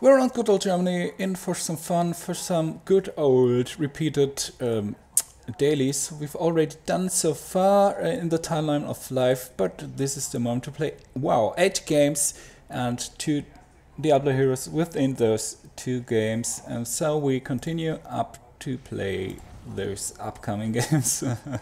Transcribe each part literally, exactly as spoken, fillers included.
We're on good old Germany, in for some fun, for some good old repeated um, dailies. We've already done so far uh, in the timeline of life, but this is the moment to play, wow, eight games and two Diablo heroes within those two games. And so we continue up to play those upcoming games.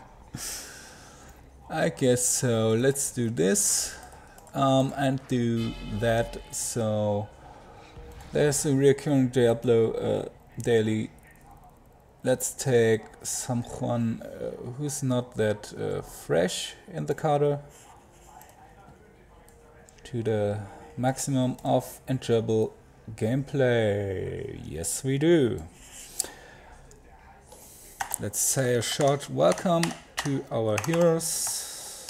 I guess so. Let's do this um, and do that. So there's a recurring Diablo uh, daily. Let's take someone uh, who's not that uh, fresh in the cadre to the maximum of enjoyable gameplay. Yes, we do. Let's say a short welcome to our heroes.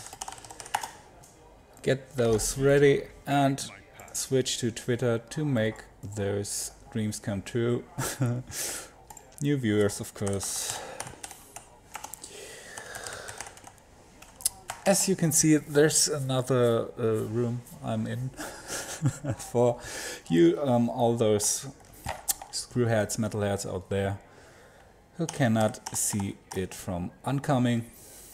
Get those ready and switch to Twitter to make those dreams come true. New viewers, of course. As you can see, there's another uh, room I'm in for you, um, all those screwheads, metalheads out there who cannot see it from oncoming.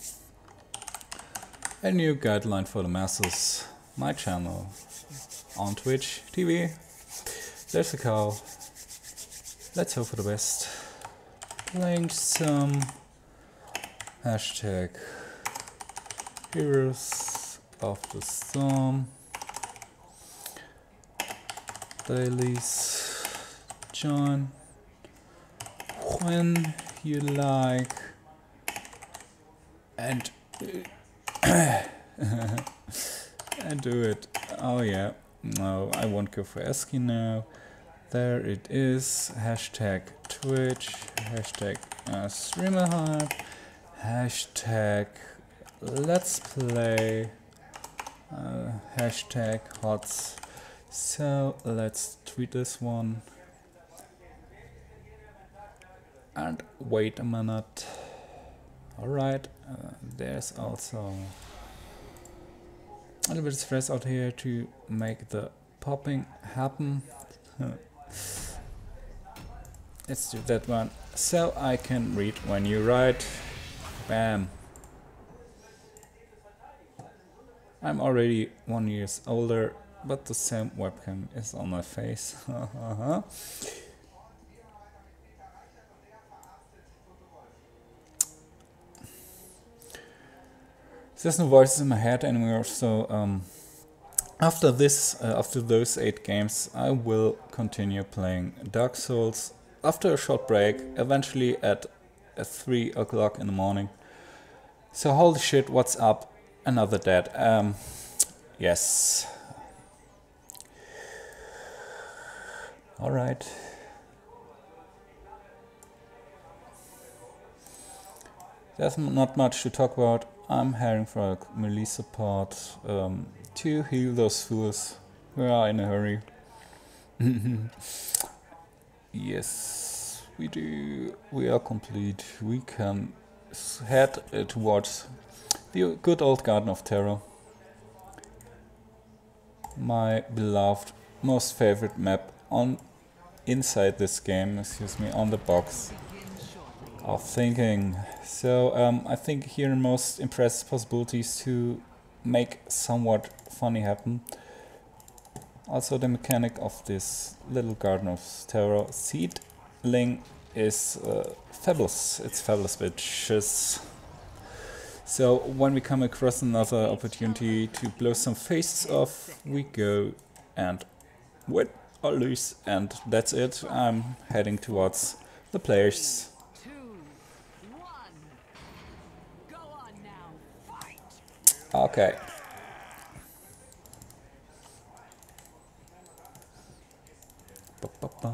A new guideline for the masses. My channel on Twitch T V. There's a cow. Let's hope for the best. Playing some hashtag Heroes of the Storm dailies. Join when you like and and do it. Oh yeah, no, I won't go for ASCII now. There it is. Hashtag Twitch, hashtag uh, StreamerHype, hashtag Let's Play, uh, hashtag HOTS. So let's tweet this one and wait a minute. Alright, uh, there's also a little bit of stress out here to make the popping happen. Let's do that one so I can read when you write. Bam. I'm already one years older, but the same webcam is on my face. There's no voices in my head anymore, so um, after this, uh, after those eight games, I will continue playing Dark Souls after a short break, eventually at, at three o'clock in the morning. So holy shit, what's up? Another dead. Um, yes. Alright. There's not much to talk about. I'm heading for a melee support um, to heal those fools who are in a hurry. Yes, we do. We are complete. We can head uh, towards the good old Garden of Terror. My beloved, most favorite map on inside this game, excuse me, on the box of thinking. So um, I think here most impressive possibilities to make somewhat funny happen. Also the mechanic of this little Garden of Terror seedling is uh, fabulous. It's fabulous, bitches. So when we come across another opportunity to blow some faces off, we go and win or lose, and that's it. I'm heading towards the players. Okay. Ba -ba -ba.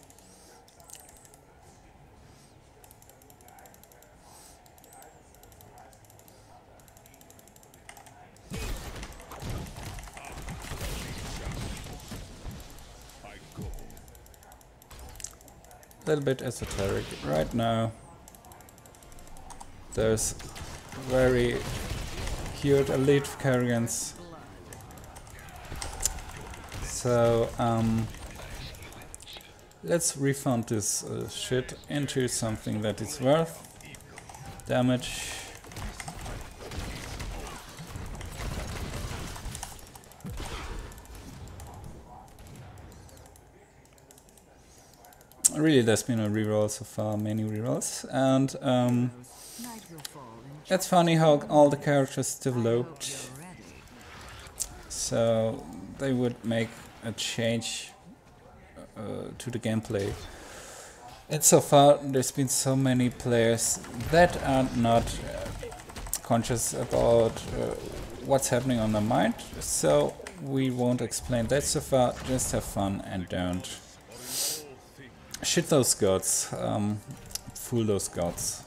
A little bit esoteric right now. There's very cute elite carrions. So um, Let's refund this uh, shit into something that is worth damage. Really, there's been a reroll so far, many rerolls, and um, it's funny how all the characters developed, so they would make a change uh, to the gameplay. And so far, there's been so many players that are not uh, conscious about uh, what's happening on their mind, so we won't explain that so far. Just have fun and don't shit those gods, um, fool those gods.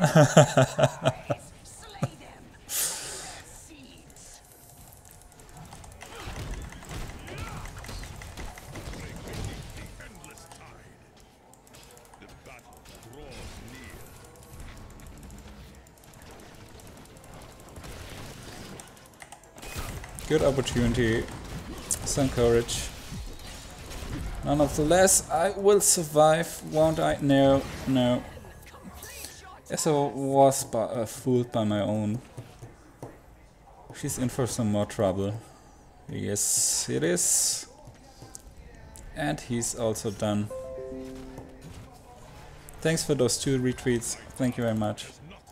Good opportunity, some courage. Nonetheless, I will survive, won't I? No, no. Eso was by, uh, fooled by my own. She's in for some more trouble. Yes, it is. And he's also done. Thanks for those two retweets. Thank you very much.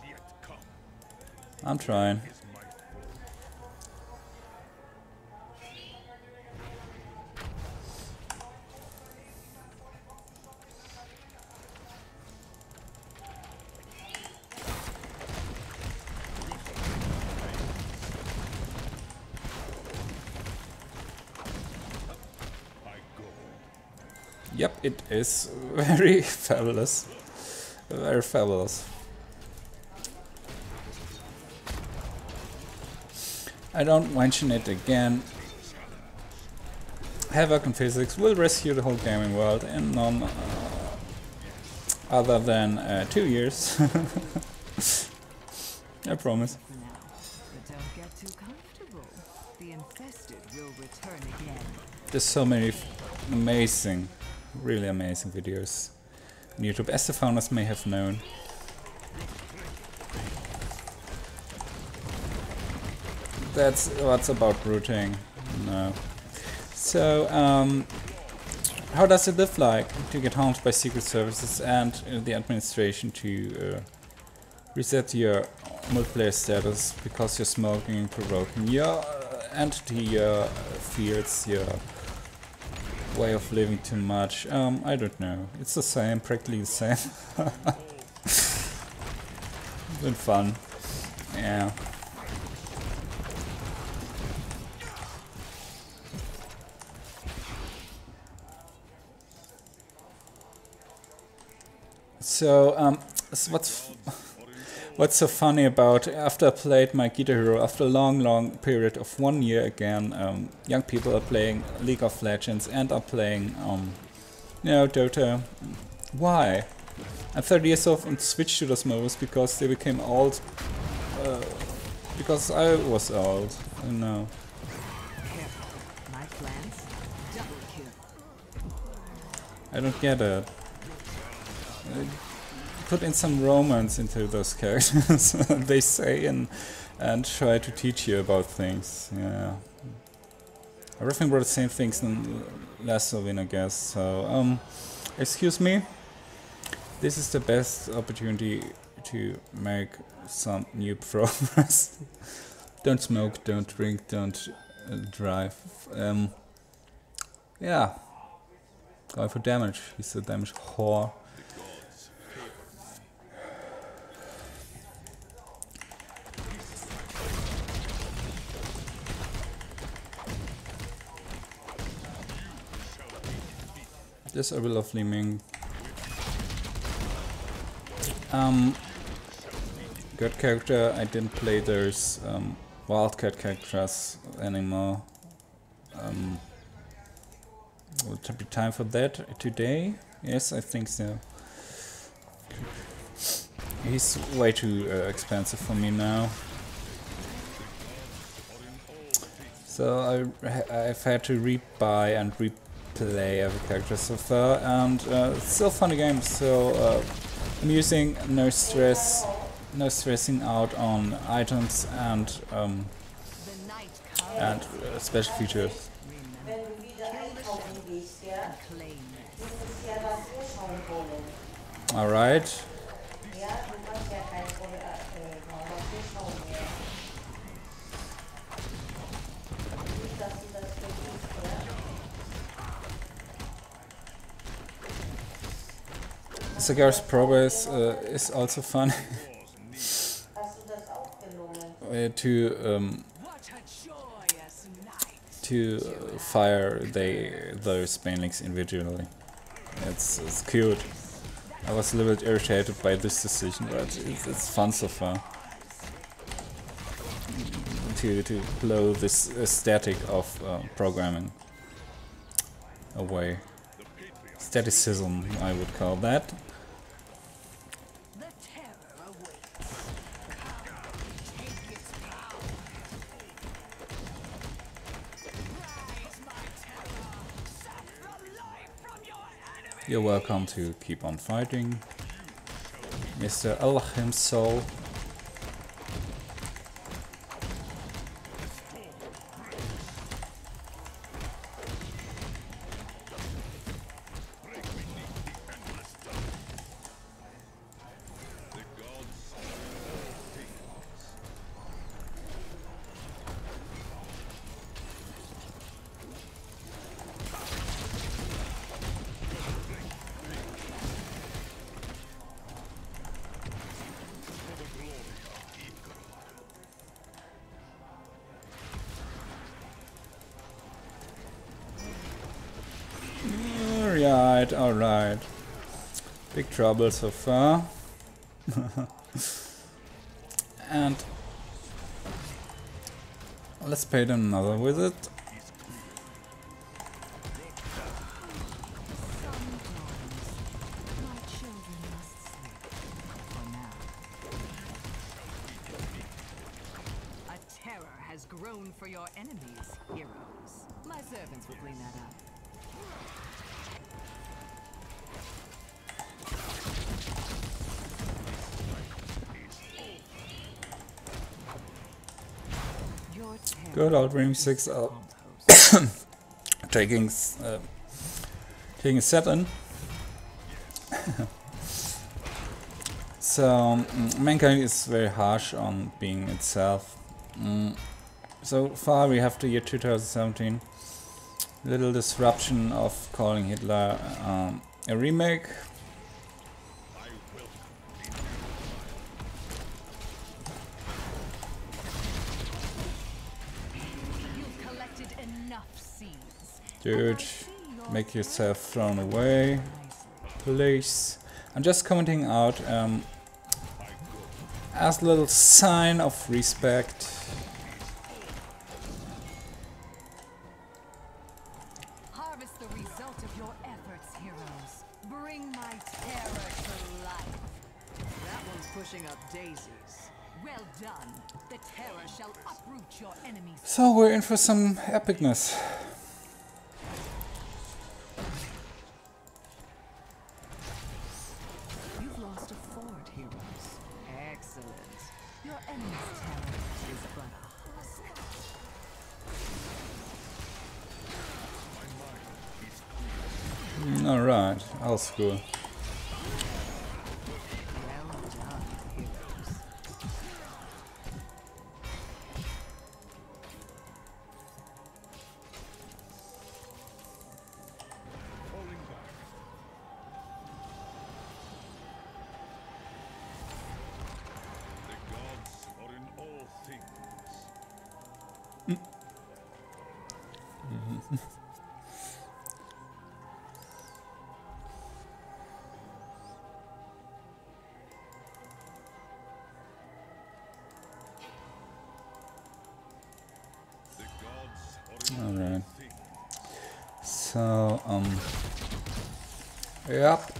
I'm trying. Yep, it is very fabulous. Very fabulous. I don't mention it again. Havoc and Physics will rescue the whole gaming world in none uh, other than uh, two years. I promise. There's so many amazing, really amazing videos on YouTube, as the founders may have known. That's what's about rooting. No. So, um, how does it live like to get harmed by secret services and uh, the administration to uh, reset your multiplayer status because you're smoking, provoking your uh, entity, your fields, your way of living too much? Um, I don't know. It's the same, practically the same. Been fun. Yeah. So, um, so what's what's so funny about, after I played my Guitar Hero, after a long, long period of one year again, um, young people are playing League of Legends and are playing, um, you know, Dota. Why? I'm thirty years old and switched to those modes because they became old. Uh, because I was old. I don't know. I don't get it. Uh, put in some romance into those characters, they say, and and try to teach you about things. Yeah, everything about the same things and less of it, I guess. So, um, excuse me. This is the best opportunity to make some new progress. Don't smoke, don't drink, don't uh, drive. Um, yeah, going for damage. He's a damage whore. This is a lovely Ming. Um, good character. I didn't play those um, Wildcat characters anymore. Um, will there be time for that today? Yes, I think so. He's way too uh, expensive for me now. So I, I've had to rebuy and re play every character so far, and uh, it's still a fun game, still uh, amusing, no stress, no stressing out on items and um, and uh, special features. Alright. Cigar's progress uh, is also fun. uh, to um, to uh, fire they those banelings individually. It's it's cute. I was a little bit irritated by this decision, but it's, it's fun so far. To to blow this static of uh, programming away. Staticism, I would call that. You're welcome to keep on fighting, Mister Elohim Soul. Alright, alright. Big trouble so far. And let's pay them another visit. A terror has grown for your enemies, heroes. My servants will clean that up. Good old Ring six out. taking uh, taking a set in. So mm, mankind is very harsh on being itself. Mm. So far we have the year two thousand seventeen. Little disruption of calling Hitler um, a remake. Dude, make yourself thrown away, please. I'm just commenting out um, as a little sign of respect. Harvest the result of your efforts, heroes. Bring my terror to life. That one's pushing up daisies. Well done. The terror shall uproot your enemies. So we're in for some epicness. Alright, old school. Alright. So, um... yep.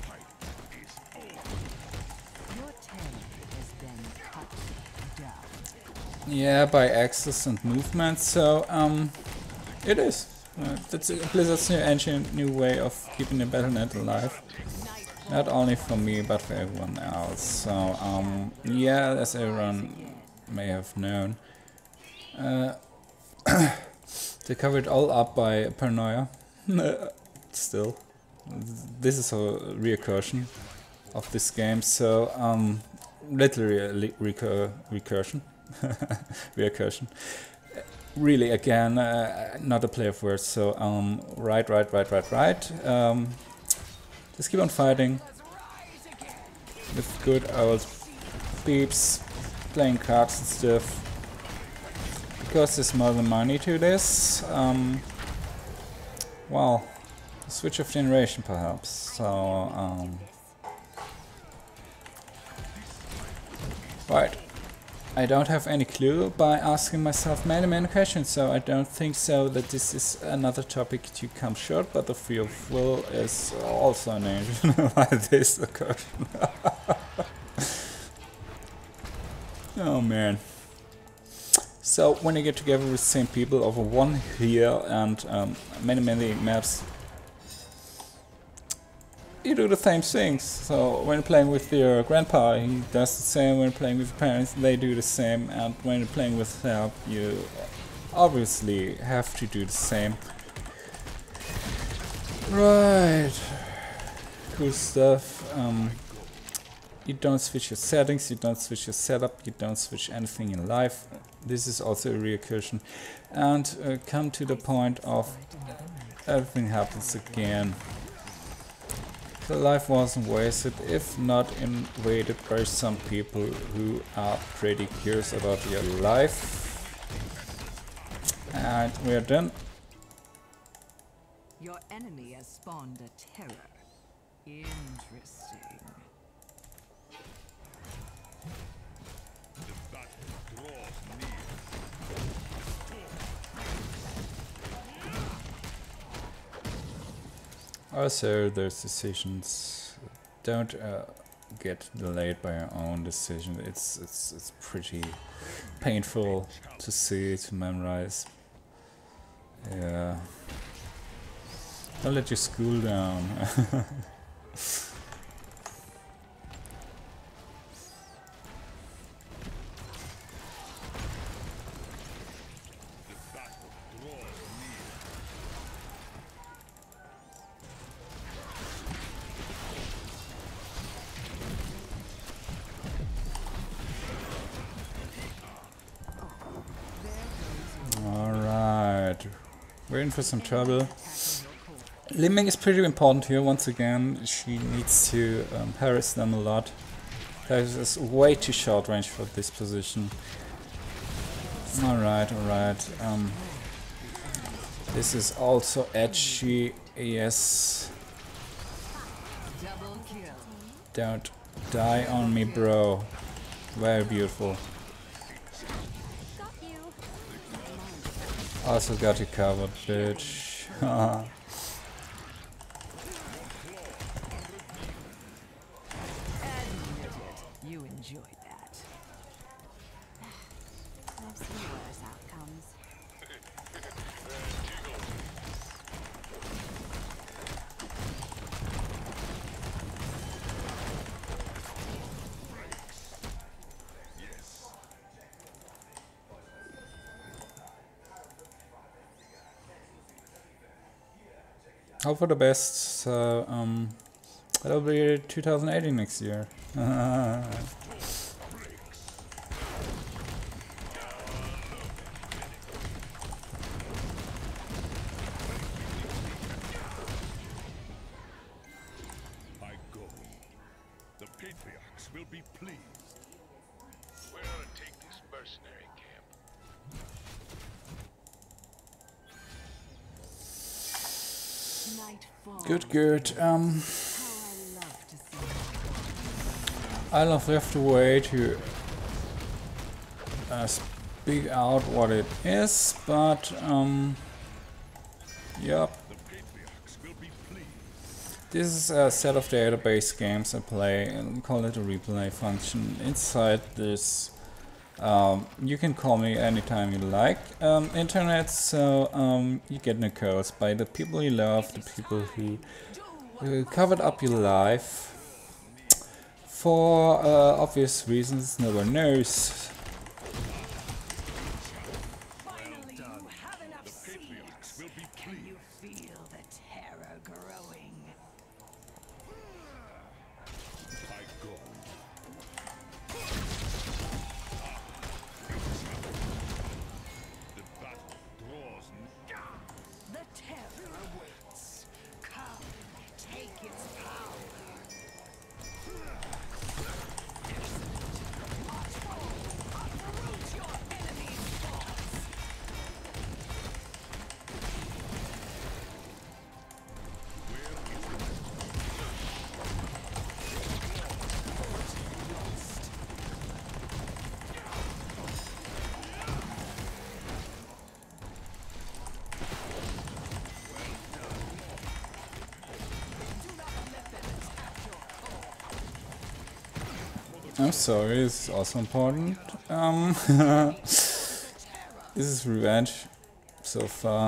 Yeah, by access and movement, so, um... it is. Uh, that's Blizzard's new engine, new way of keeping the Battle dot net alive. Not only for me, but for everyone else. So, um, yeah, as everyone may have known, uh, they covered all up by Paranoia. Still, this is a recursion of this game. So, um, literally a recur recursion, recursion. Really, again, uh, not a play of words. So, um, right, right, right, right, right. Um, just keep on fighting with good old beeps, playing cards and stuff. Because there's more than money to this. Um, well, switch of generation, perhaps. So, um, right. I don't have any clue by asking myself many many questions, so I don't think so that this is another topic to come short, but the Free of Will is also an engine by this question. Oh man. So when you get together with the same people over one year and um, many many maps, you do the same things. So when playing with your grandpa, he does the same. When playing with parents, they do the same. And when you're playing with help, you obviously have to do the same. Right. Cool stuff. Um, you don't switch your settings, you don't switch your setup, you don't switch anything in life. This is also a recursion. And uh, come to the point of everything happens again. The life wasn't wasted, if not invaded by some people who are pretty curious about your life. And we are done. Your enemy has spawned a terror. Interesting. Also, those decisions don't uh, get delayed by your own decision. It's it's it's pretty painful to see, to memorize. Yeah. Don't let your school down. We're in for some trouble. Li Ming is pretty important here once again. She needs to um, harass them a lot. There's is way too short range for this position. Alright, alright. Um, this is also edgy. Yes. Don't die on me, bro. Very beautiful. Also got you covered, bitch. You enjoyed that. I've seen worse outcomes. Hope for the best. So, um, that'll be two thousand eighteen next year. Good, good. Um, I'll have to wait to uh, speak out what it is, but um, yep. This is a set of database games I play and call it a replay function. Inside this Um, you can call me anytime you like, um, internet, so um, you get no calls by the people you love, the people who uh, covered up your life. For uh, obvious reasons, no one knows. Finally, you have enough seeds. Can you feel the terror growing? The terror awaits. Come, take its power. Uproot your enemy's thoughts. I'm sorry, this is also important. Um, this is revenge so far.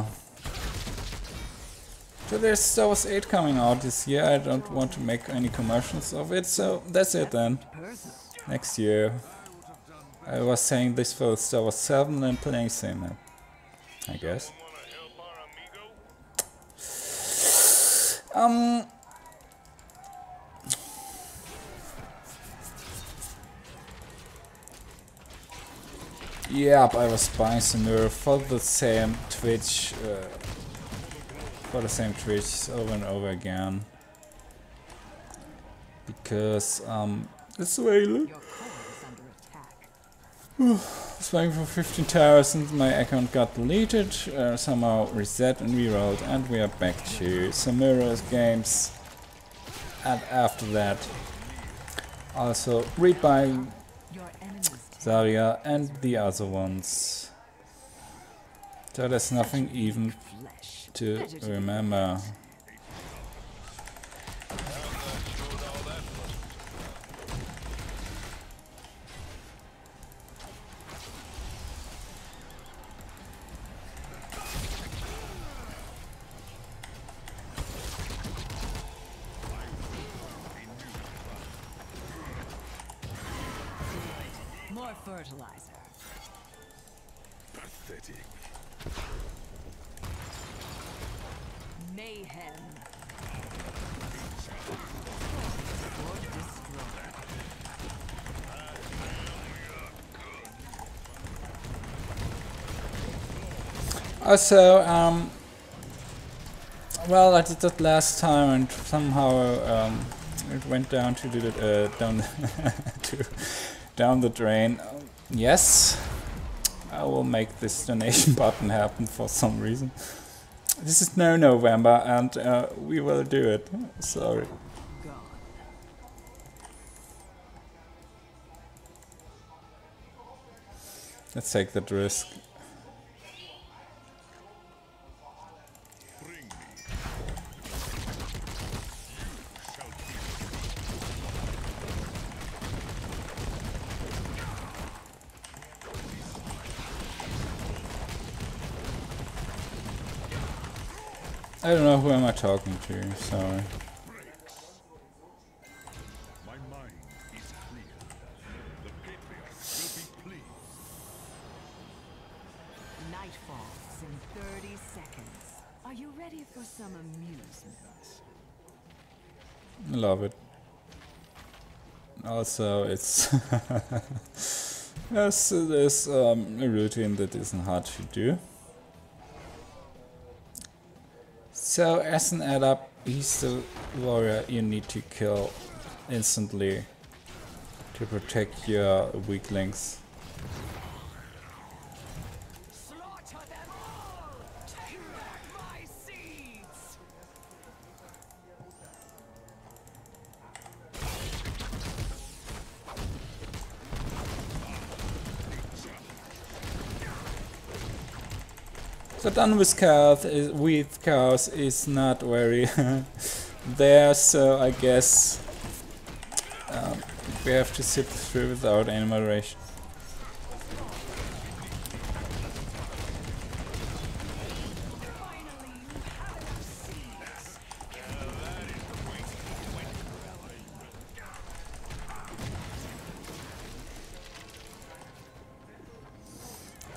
So there's Star Wars eight coming out this year. I don't want to make any commercials of it, so that's it then. Next year. I was saying this for Star Wars seven and playing same map, I guess. Um. Yep, I was buying Samura for the same Twitch, uh, for the same Twitch over and over again. Because, um, it's available. Your core is under attack. I was buying for fifteen thousand, my account got deleted, uh, somehow reset and rerolled, and we are back to Samura's games. And after that, also rebuying Your enemy's Zarya and the other ones. So there's nothing even flesh. to remember. More fertilizer. Pathetic. Mayhem. Or destroy. Also, um, well, I did that last time, and somehow um, it went down to the uh, down to down the drain. Yes, I will make this donation button happen for some reason. This is no November, and uh, we will do it. Sorry. Gone. Let's take that risk. Bring me. I don't know who am I talking to. Sorry. My mind is clear. The Patriarch will be pleased. Night falls in thirty seconds. Are you ready for some amusement? I love it. Also, it's yes, it is um, a routine that isn't hard to do. So, as an add-up, he's the warrior you need to kill instantly to protect your weaklings. Slaughter them all! Take back my seeds! So done with chaos, is, with chaos is not very there, so I guess um, we have to sit through without any moderation.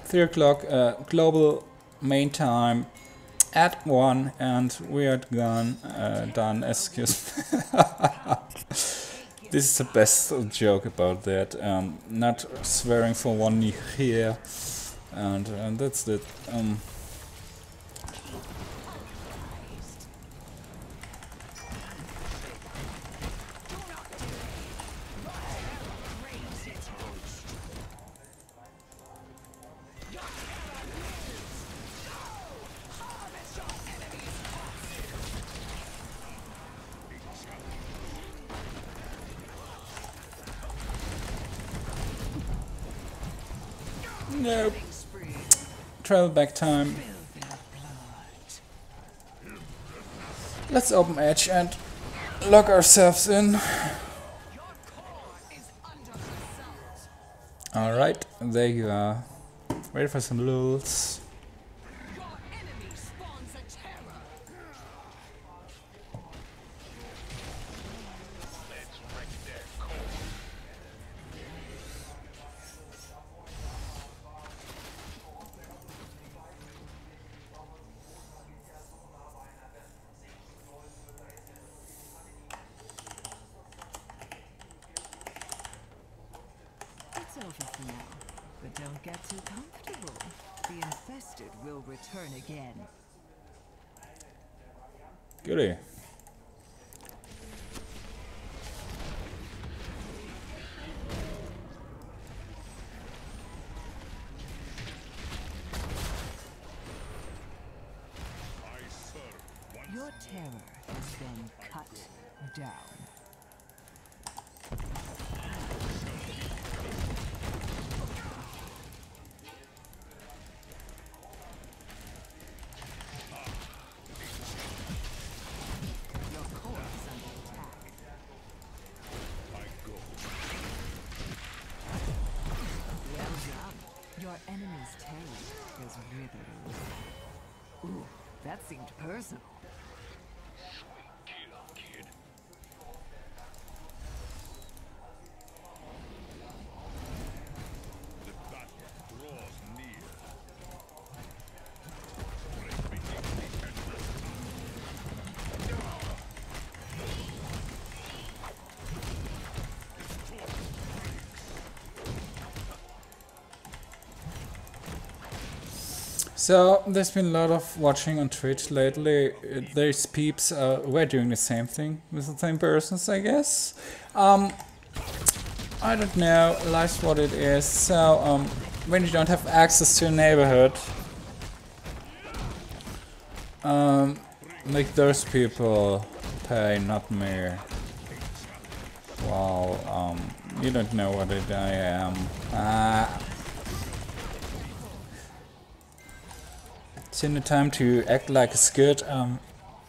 three o'clock uh, global main time at one, and we are gone, uh, done, excuse me. This is the best joke about that. Um, not swearing for one year, and, and that's it. Um, Nope. Travel back time. Let's open Edge and lock ourselves in. Alright, there you are. Ready for some lulz. It's over for now, but don't get too comfortable. The infested will return again. Goodie. Your terror has been cut down. Your core is under attack. Well done. Your enemy's terror is withered away. Ooh, that seemed personal. So, there's been a lot of watching on Twitch lately. Uh, There's peeps, uh, we're doing the same thing with the same persons, I guess. Um, I don't know, life's what it is. So, um, when you don't have access to a neighborhood, um, make those people pay, not me. Wow, um, you don't know what it I am. Ah. It's in the time to act like a skirt. Um,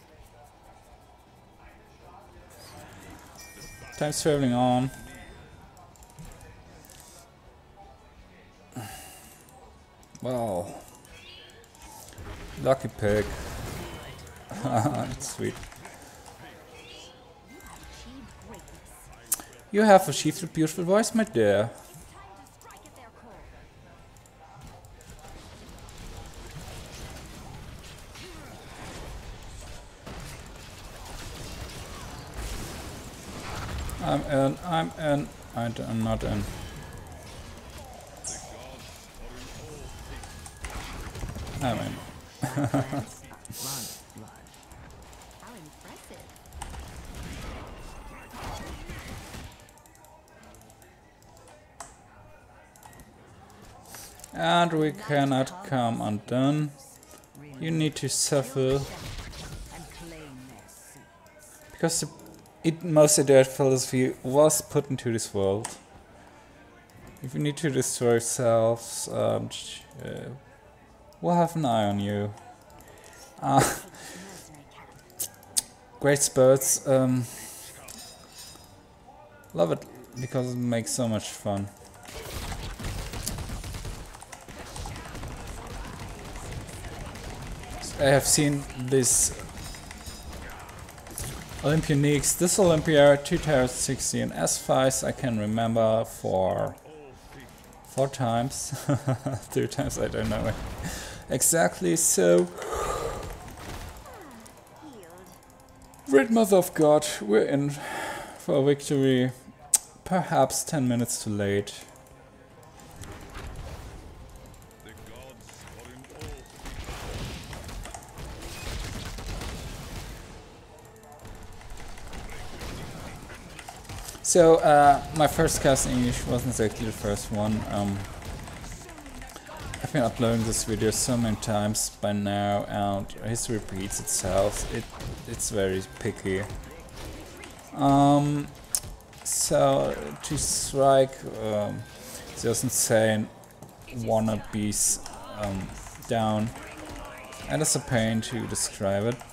time's traveling on. Wow. Lucky pig. Sweet. You have achieved a beautiful voice, my dear. I'm in, I'm in, I d I'm not in. I'm in. How impressive. And we cannot come undone. You need to suffer. And claim their seats. Because the it, most of their philosophy was put into this world. If you need to destroy yourselves, um, uh, we'll have an eye on you. Uh, great spurts. Um, love it because it makes so much fun. I have seen this Olympionics, this Olympia two thousand sixteen, as far as I can remember, for Four times. Three times, I don't know exactly. So, Great Mother of God, we're in for a victory. Perhaps ten minutes too late. The gods are in all. So, uh, my first cast in English wasn't exactly the first one. Um, I've been uploading this video so many times by now, and history repeats itself. It it's very picky. Um, so to strike um, those insane wannabes um, down, and it's a pain to describe it.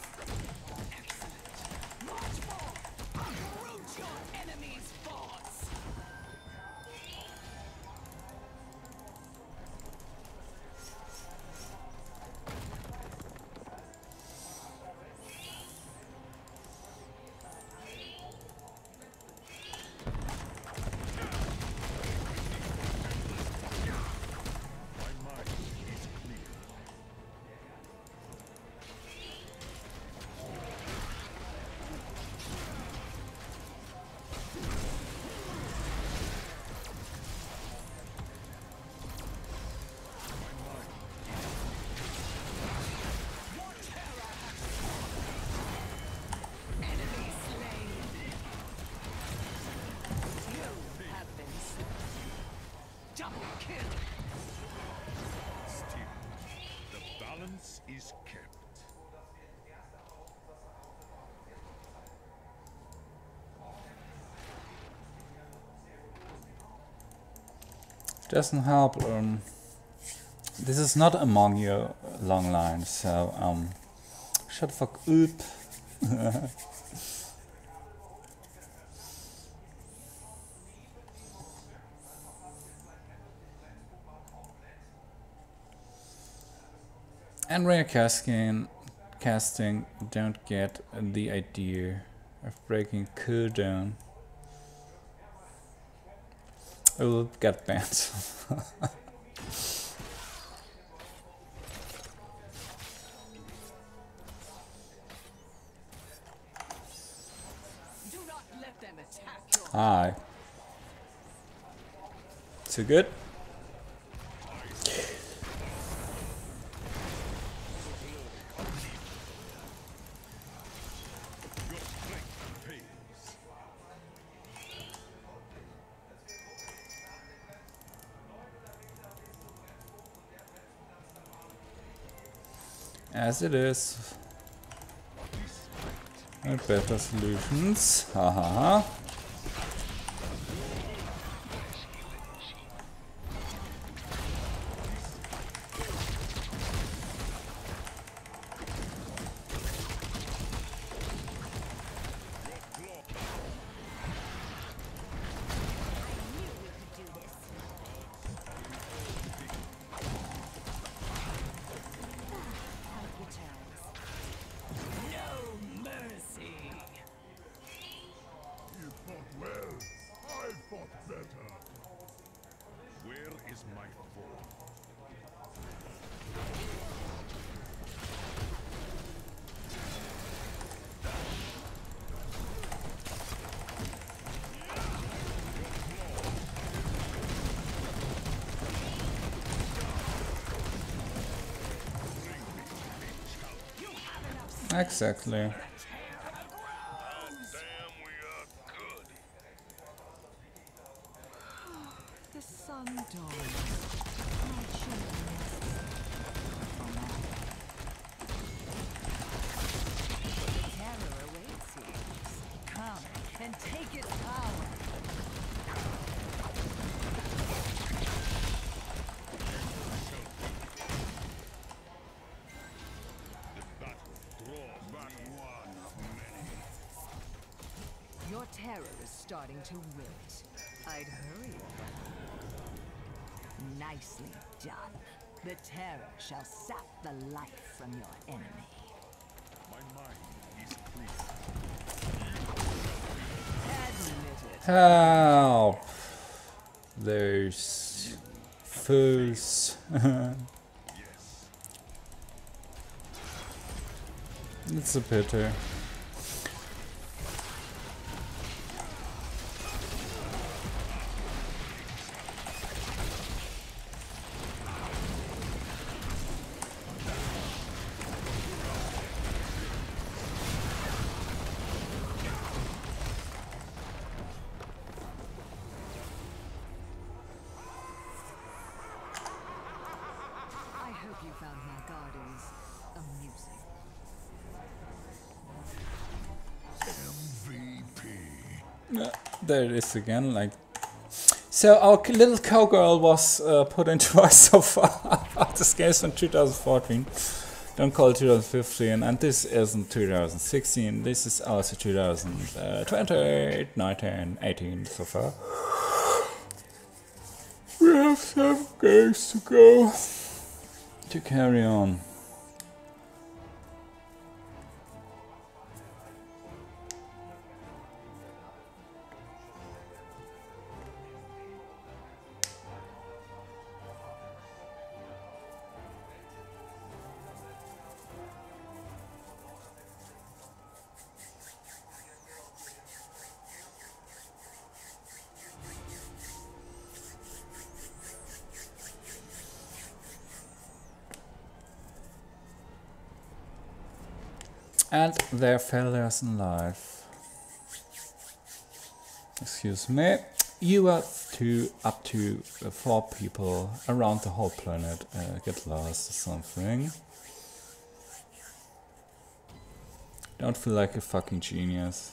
Still, the balance is kept. Doesn't help. Um, this is not among your long line, so um, shut the fuck up. And rare casting, casting don't get the idea of breaking cooldown. I will get banned. Do not let them attack your Hi. Too good? Your strength pays. As it is. And better solutions. Ha ha ha. You fought well. I fought better. Where is my foe? Exactly. Damn, we are good. The sun dawns. My children the terror awaits you. Come and take its power. The battle draws back one of many. Your terror is starting to wilt. I'd hurry. Nicely done. The terror shall sap the life from your enemy. My mind is clear. Admit it. Help! There's fools. It's a pity. I hope you found my gardens amusing. M V P. Yeah, there it is again. Like, so our c- little cowgirl was uh, put into us so far. This game's from two thousand fourteen. Don't call it two thousand fifteen, and this isn't two thousand sixteen. This is also two thousand twenty, nineteen, eighteen so far. We have some games to go to carry on. And their failures in life. Excuse me. You are two, up to uh, four people around the whole planet uh, get lost or something. Don't feel like a fucking genius.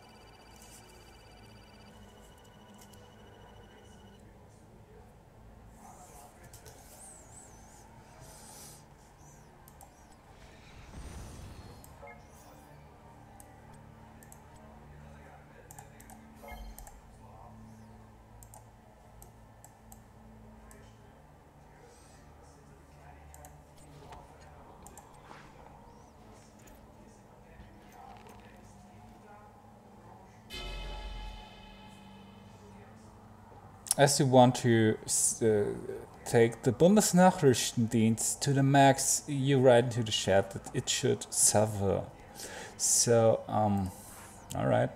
As you want to uh, take the Bundesnachrichtendienst to the max, you write into the chat that it should suffer. So, um, alright.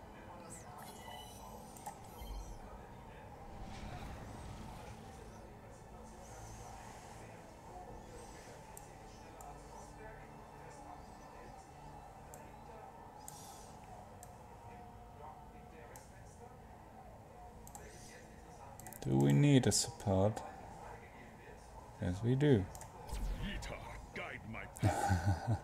Do we need a support? Yes, we do. Yitar, guide my path.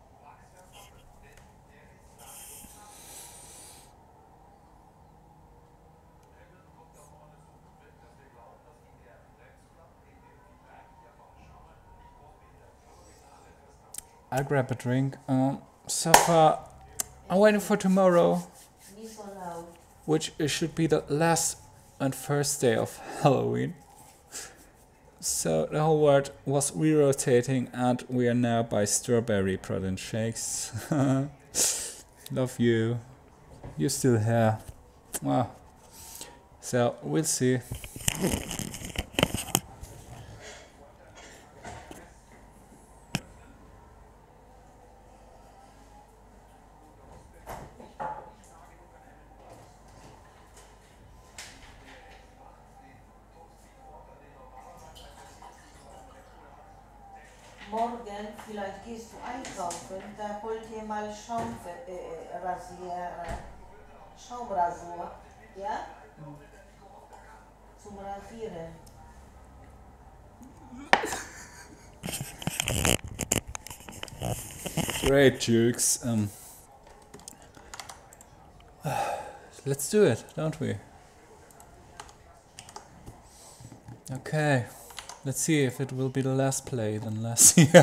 I'll grab a drink. Um, so far, I'm waiting for tomorrow, which it should be the last and first day of Halloween. So the whole world was re-rotating, and we are now by Strawberry Protein Shakes. Love you. You're still here. Wow. So we'll see. Morgen, vielleicht gehst du einkaufen, da holt ihr mal Schaumrasier, äh, Rasier, Schaumrasur, ja? Zum Rasieren. Great jokes. Um, let's do it, don't we? Okay. Let's see if it will be the last play than last year.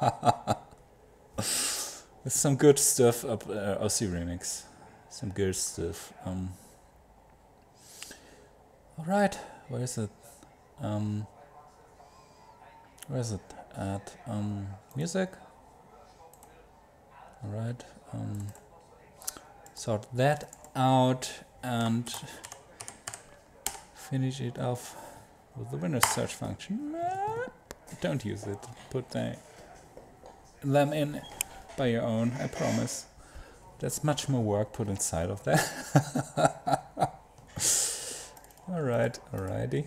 With some good stuff up uh, Aussie remix. Some good stuff. Um, Alright, where is it? Um, where is it? At um, music? Alright. Um, sort that out and finish it off with the winner's search function. Uh, don't use it. Put the, them in by your own, I promise. There's much more work put inside of that. Alright, alrighty.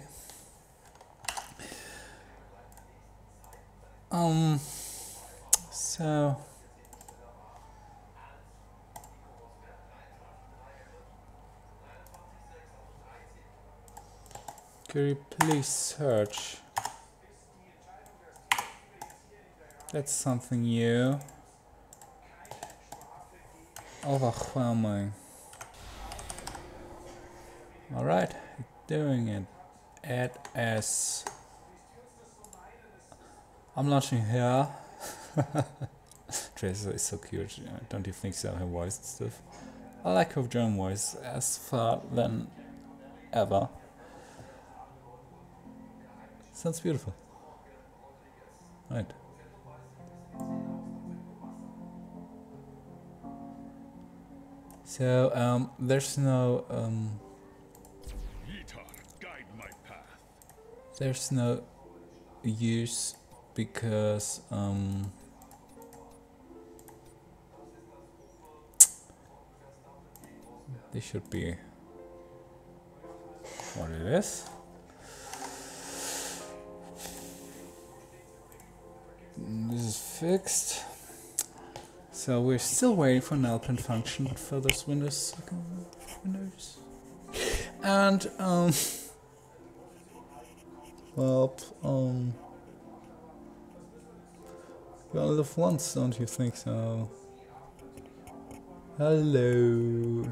Um, so... Could you please search? That's something new. Overwhelming. Alright, doing it. Add as. I'm launching here. Tracer is so cute, don't you think so? Her voice and stuff. I like her German voice as far than ever. Sounds beautiful. Right. So, um, there's no, um, guide my path. There's no use because, um, this should be what it is. This is fixed. So we're still waiting for an Alpine function for those Windows Windows. And um well um you only live once, don't you think so? Hello.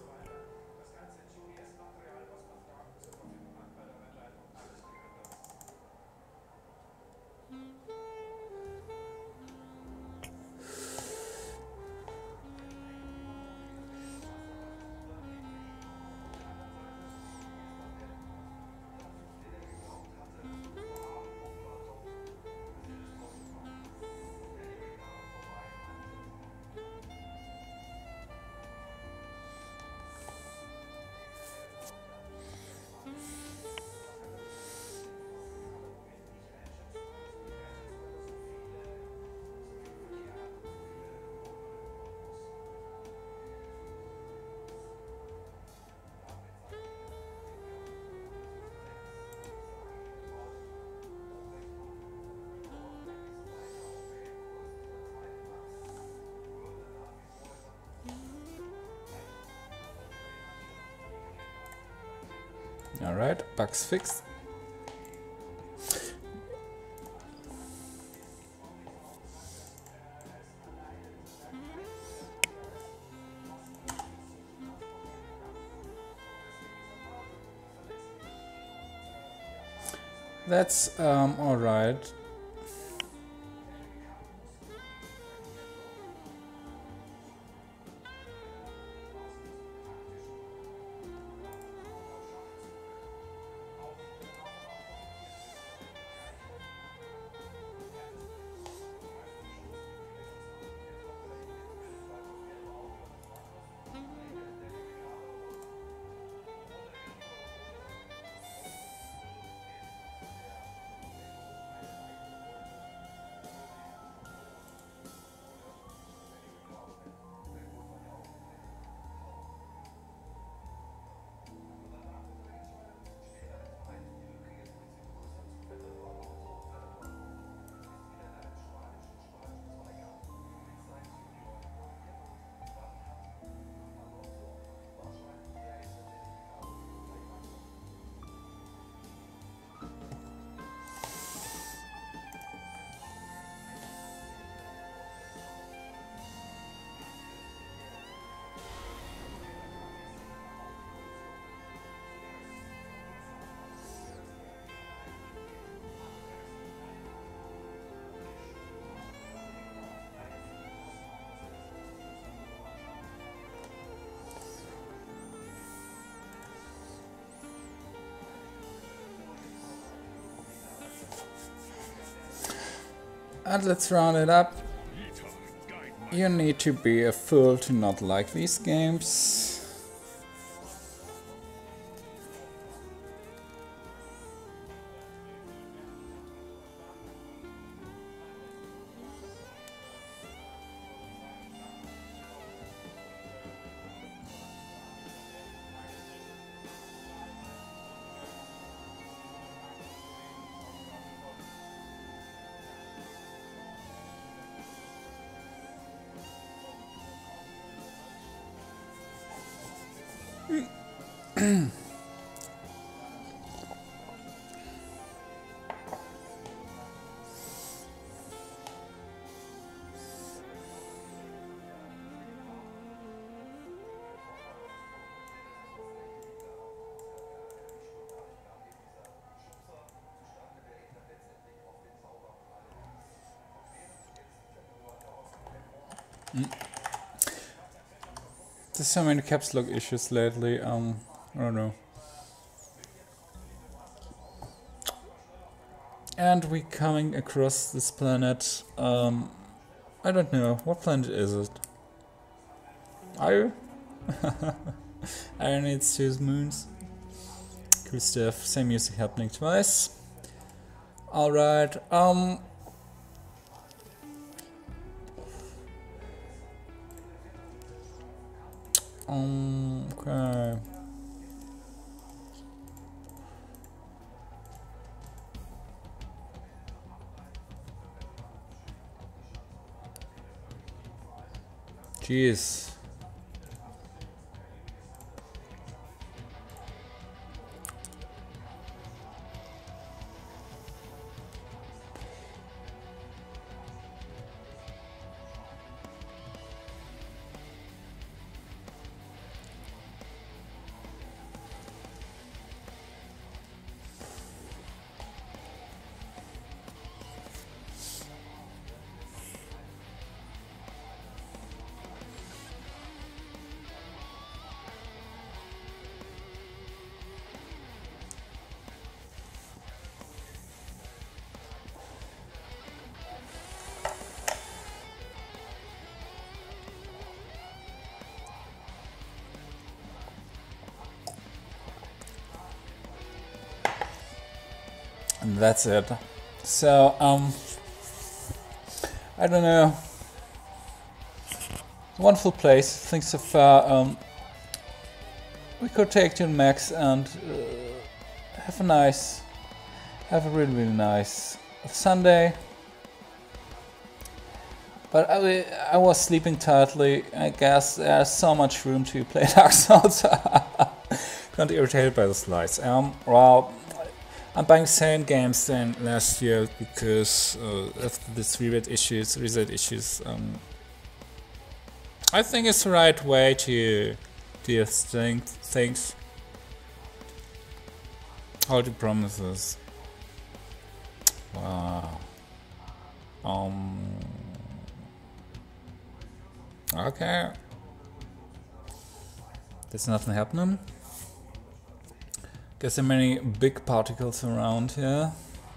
Alright, bugs fixed. That's um alright. And let's round it up. You need to be a fool to not like these games. There's so many caps lock issues lately. Um, I don't know. And we coming across this planet. Um, I don't know. What planet is it? Are Iron needs two moons. Cool stuff. Same music happening twice. Alright. Um. Um. Okay. Jeez. And that's it. So, um, I don't know. Wonderful place. Thanks so far. Um, we could take to the max and uh, have a nice, have a really really nice Sunday. But I, I was sleeping tightly. I guess there's so much room to play Dark Souls. Got irritated by the slides. Um, well. I'm buying same games than last year because uh, after the three red issues, reset issues, um, I think it's the right way to do things. Hold your promises. Wow. Um. Okay. There's nothing happening. Guess there are many big particles around here.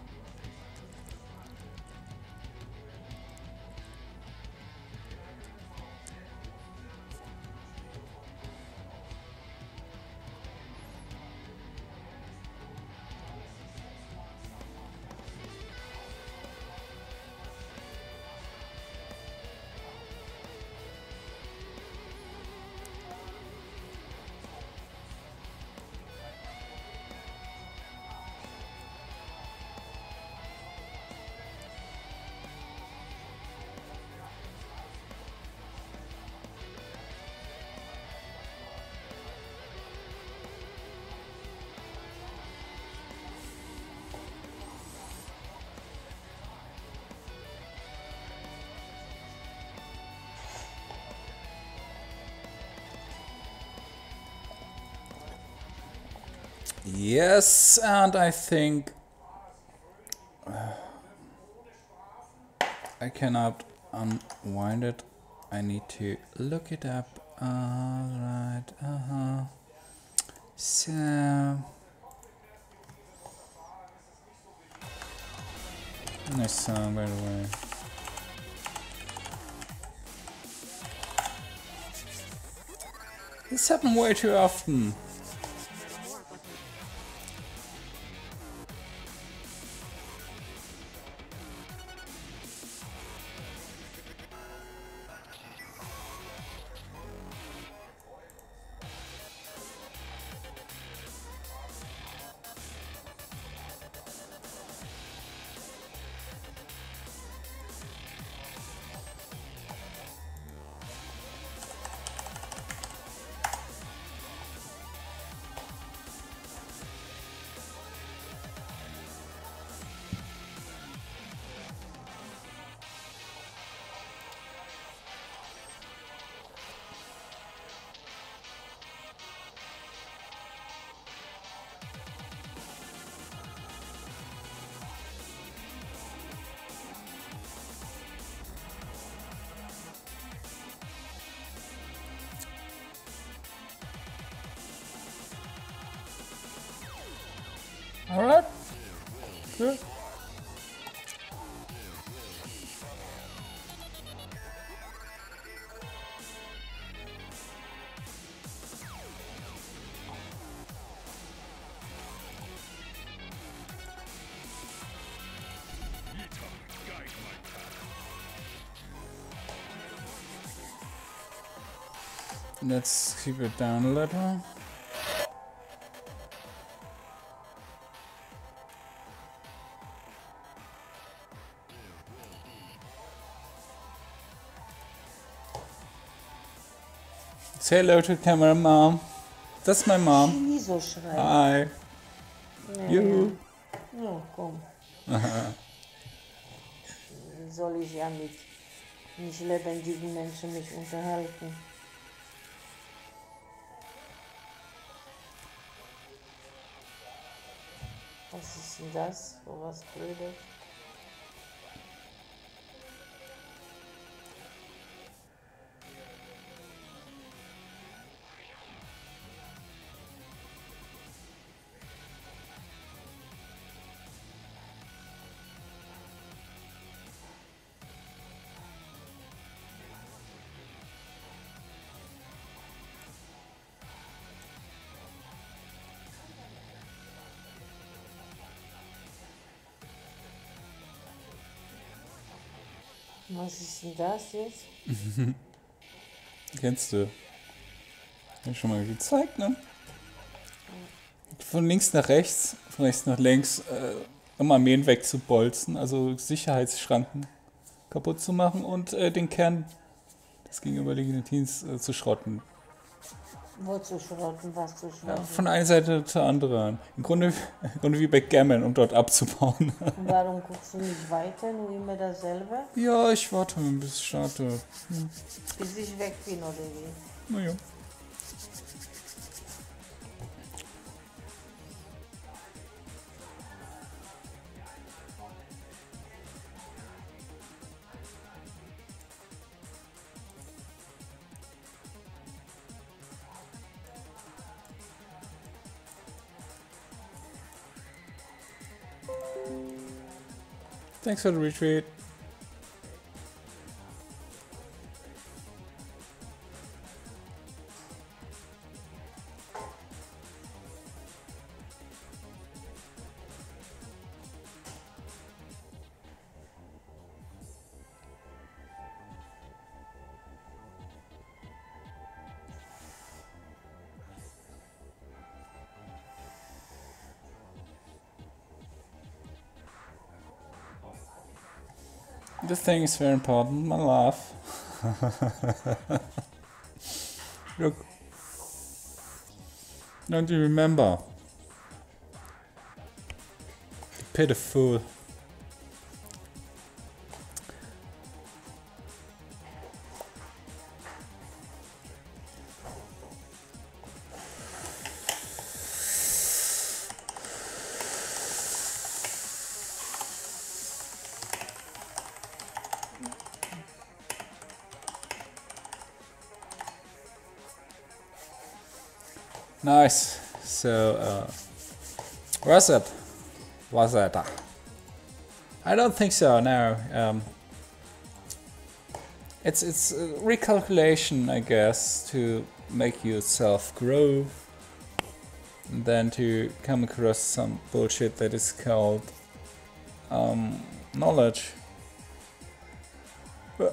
Yes, and I think uh, I cannot unwind it. I need to look it up. Alright, uh-huh. So nice song, by the way. This happens way too often. Alright. Good. Let's keep it down a little. Say hello to the camera, Mom. That's my mom. Nie so schreien. Hi. You. Ja, komm. Soll ich ja mit nicht lebendigen Menschen mich unterhalten. Was ist denn das? So was Blödes? Was ist denn das jetzt? Kennst du. Hab ich schon mal gezeigt, ne? Von links nach rechts, von rechts nach links, äh, um Armeen wegzubolzen, also Sicherheitsschranken kaputt zu machen und äh, den Kern des gegenüberliegenden Teams äh, zu schrotten. Wo zu schrotten, was zu Ja, schrotten? von einer Seite zur anderen. Im Grunde, im Grunde wie Backgammon, um dort abzubauen. Und warum guckst du nicht weiter, nur immer dasselbe? Ja, ich warte mal, bis es startet. Bis ich weg bin oder wie? Naja. Thanks for the retreat. This thing is very important, my love. Look. Don't you remember? The pit of fool. Nice. So, uh, was it? Was it? I don't think so. No. Um, it's it's a recalculation, I guess, to make yourself grow, and then to come across some bullshit that is called um, knowledge. But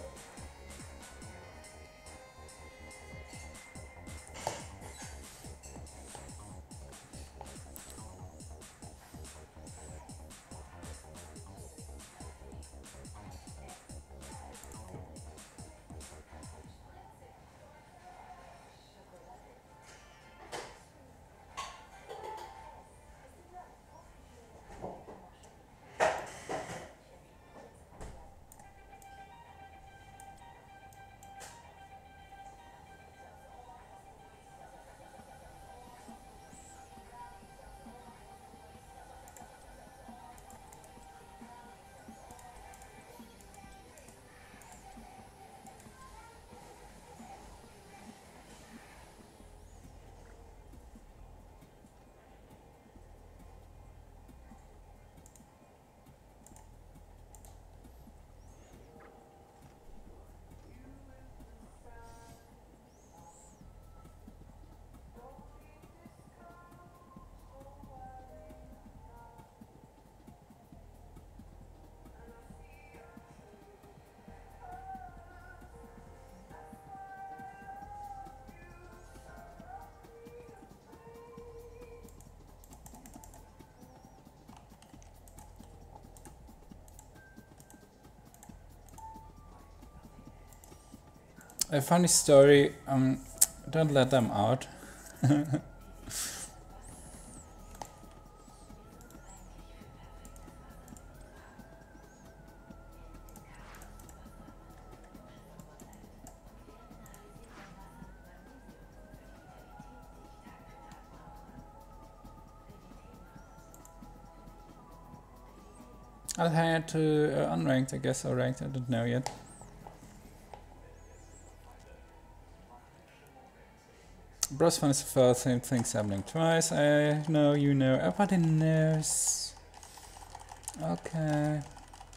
A funny story, um, don't let them out. I'll hang it to uh, unranked, I guess, or ranked, I don't know yet. Bros fun is the first same thing's happening twice. I know, you know, everybody knows. Okay.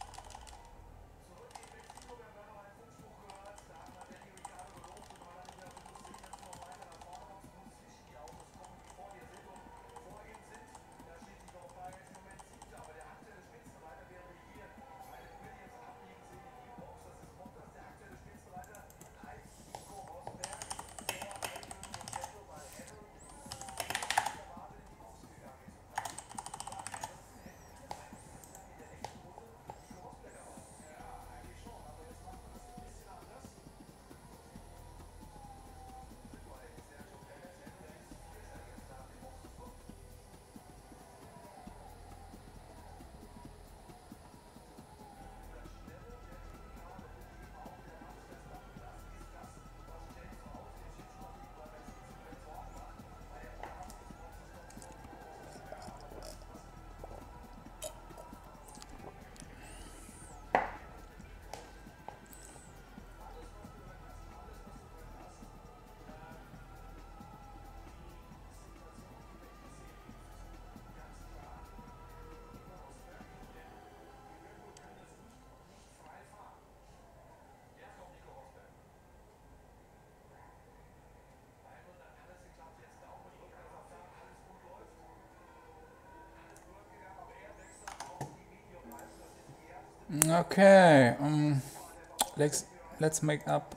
Okay, um, let's let's make up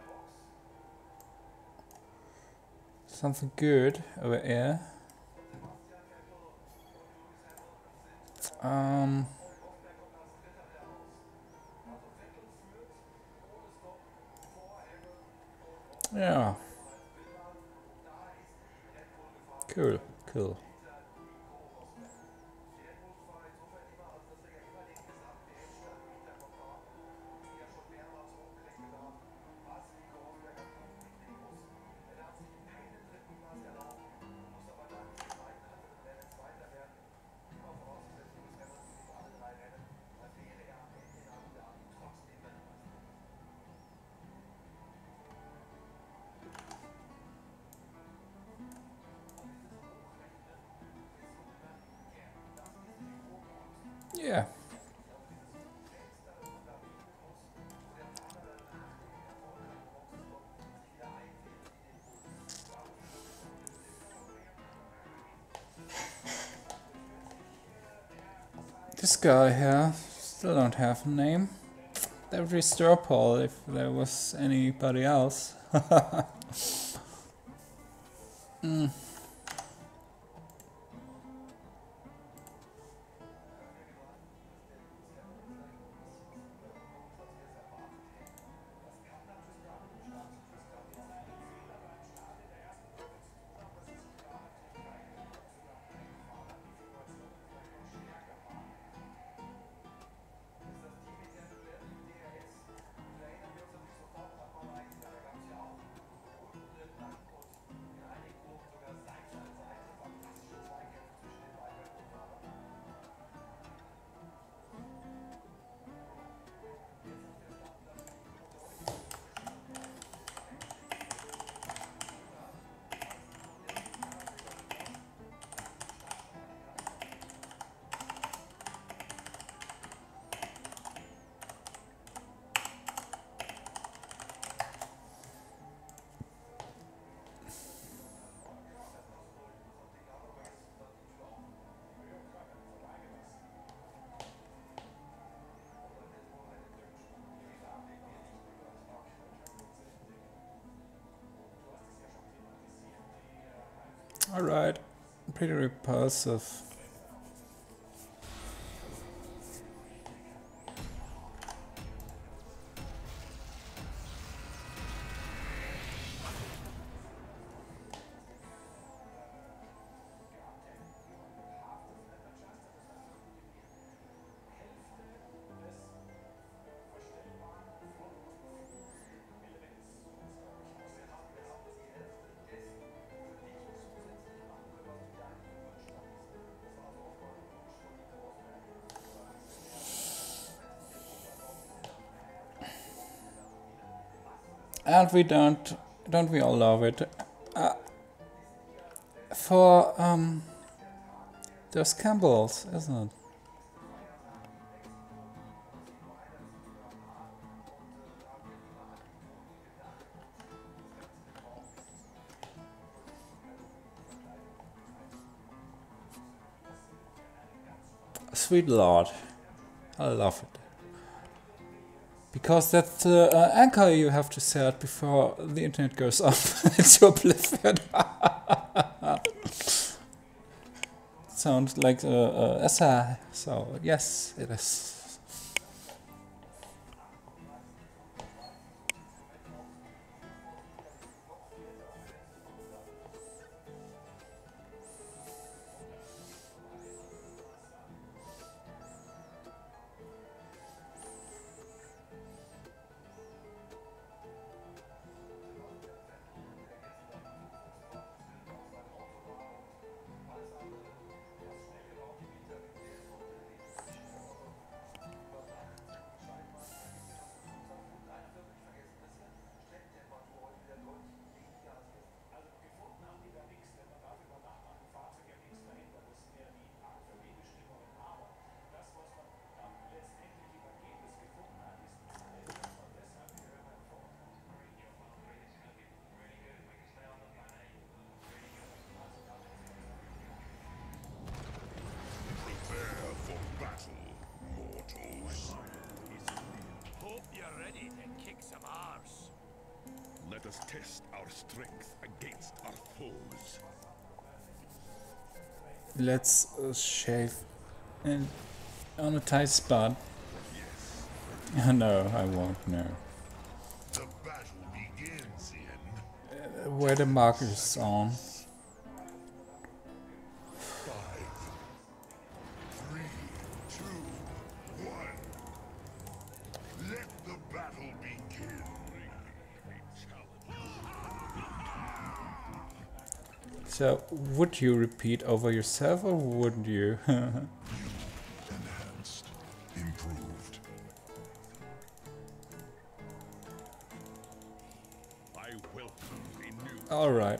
something good over here. Um, yeah, cool, cool. Yeah. This guy here still don't have a name. That would restore Paul if there was anybody else. mm. Alright, pretty repulsive. And we don't, don't we all love it? Uh, for um, those Campbells, isn't it? Sweet Lord, I love it. Because that's the uh, anchor you have to set before the internet goes off into oblivion. Sounds like a, a S A, so yes, it is. Let us test our strength against our foes. Let's uh, shave in, on a tight spot. Yes. No, I won't, no. The battle begins in... Uh, where the marker is on. So, would you repeat over yourself or wouldn't you? Enhanced, improved. I welcome a new. All right.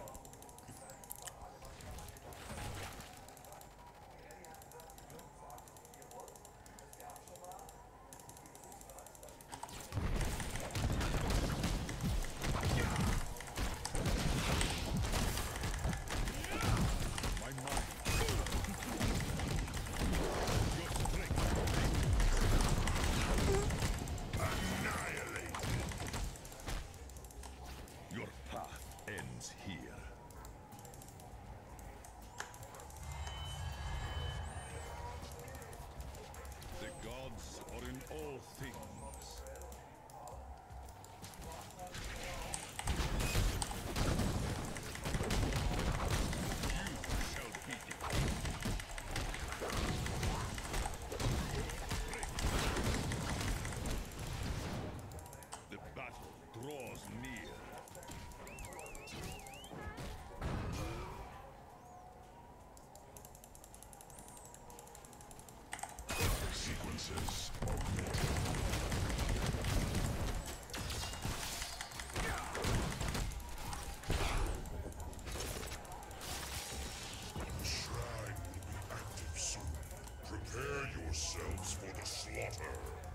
Yourselves for the slaughter.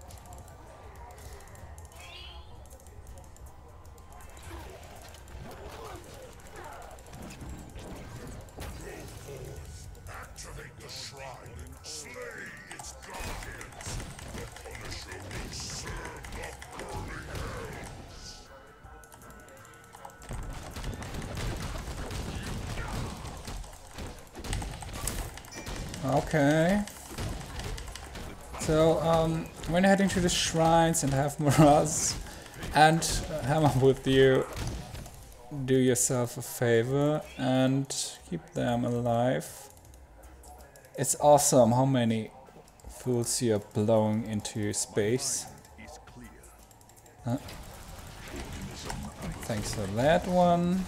Go forth, activate the shrine, slay its guardians. The Punisher will serve the burning hells. Okay. So, um, when heading to the shrines and have Miraz and Hammer with you, do yourself a favor and keep them alive. It's awesome how many fools you're blowing into space. Huh? Thanks for that one.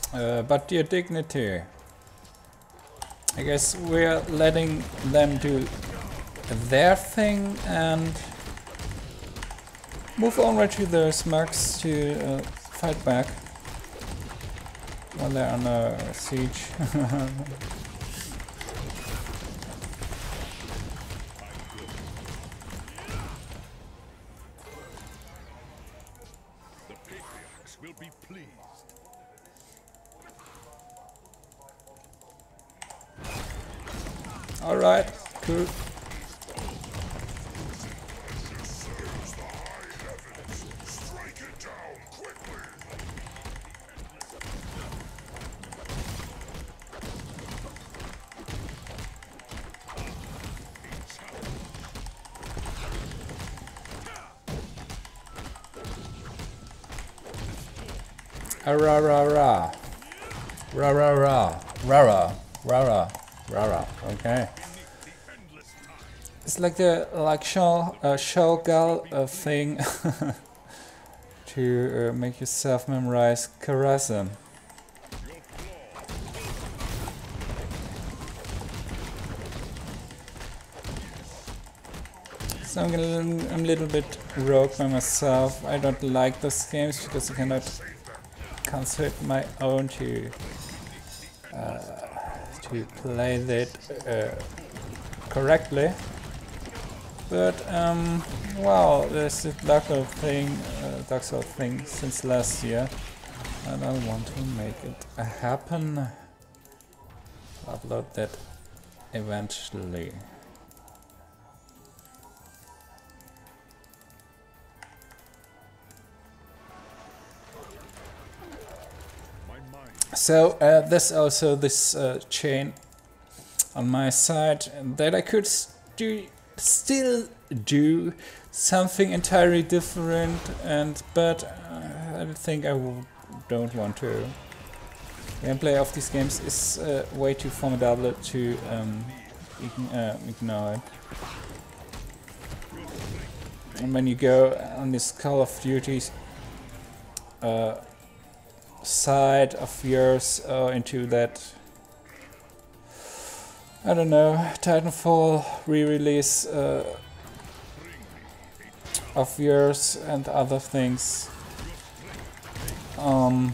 Uh, but dear Dignity, I guess we're letting them do their thing and move on to the Smugs to uh, fight back while they're under siege. Will be pleased. All right, cool. Ah, rah rah rah rah rah rah rah rah rah rah rah rah. Okay. It's like the like shell uh, shell gal uh, thing to uh, make yourself memorize Karazhan. So I'm, gonna, I'm a little bit rogue by myself. I don't like those games because I cannot consult my own to uh, to play that uh, correctly. But um, well, there's a Dark Souls thing, uh, Dark Souls thing since last year, and I want to make it happen. Upload that eventually. So uh, there's also this uh, chain on my side that I could do, still do something entirely different, and but uh, I think I w don't want to. Gameplay of these games is uh, way too formidable to um, ign uh, ignore it. And when you go on this Call of Duty uh, side of yours uh, into that, I don't know, Titanfall re-release uh, of yours and other things. Um,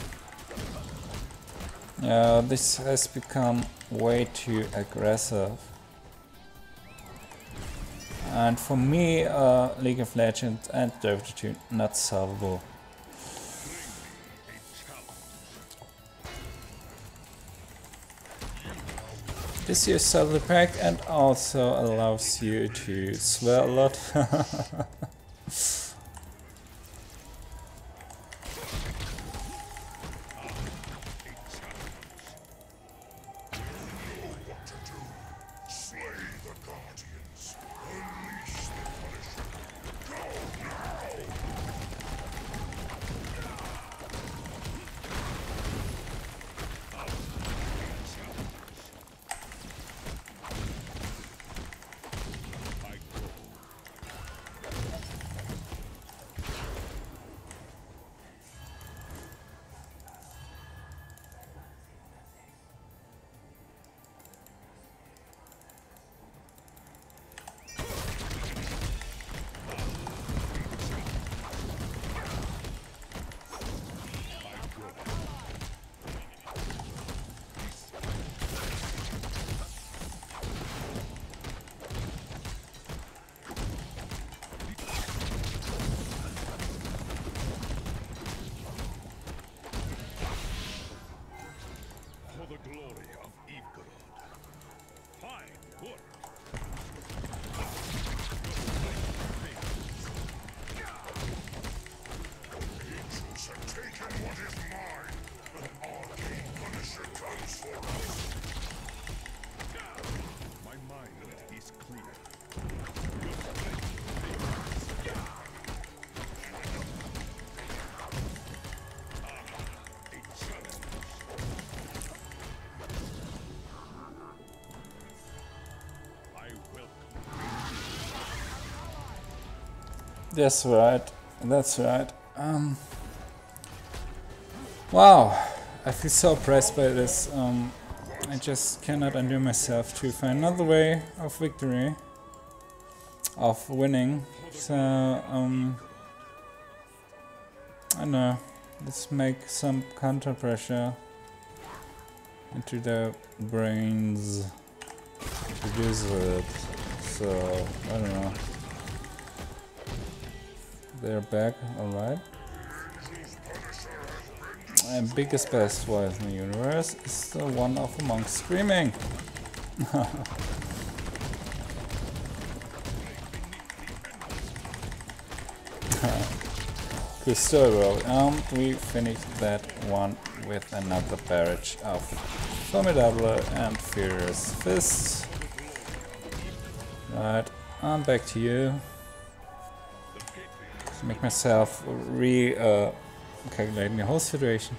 yeah, this has become way too aggressive. And for me, uh, League of Legends and Dota two not solvable. This is the pack and also allows you to swear a lot. That's right, that's right. Um, wow, I feel so oppressed by this. Um, I just cannot undo myself to find another way of victory, of winning. So, um, I don't know. Let's make some counter pressure into the brains. Reduce it. So, I don't know. They're back, alright. And biggest best voice in the universe is the one of the monks screaming. Good story, bro. Um, we finished that one with another barrage of Formidable and Furious Fists. Right, I'm back to you. Make myself re uh, calculating the whole situation.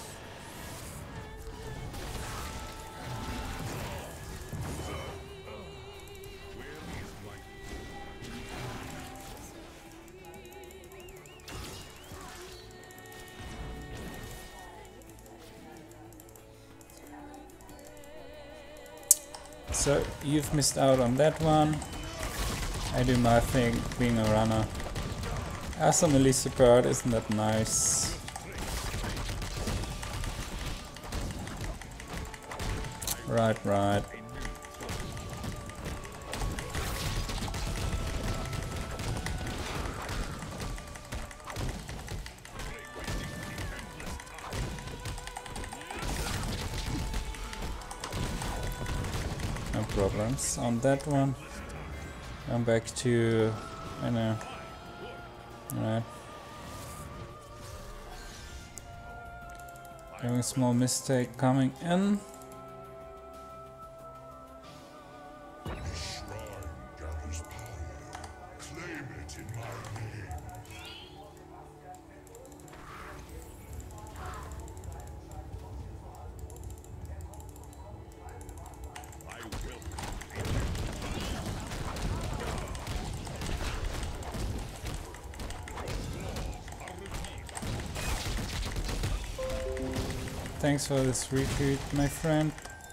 So you've missed out on that one. I do my thing being a runner. As a melee support, isn't that nice? Right, right. No problems on that one. I'm back to, I know. Alright. Having a small mistake coming in. Thanks for this retweet, my friend.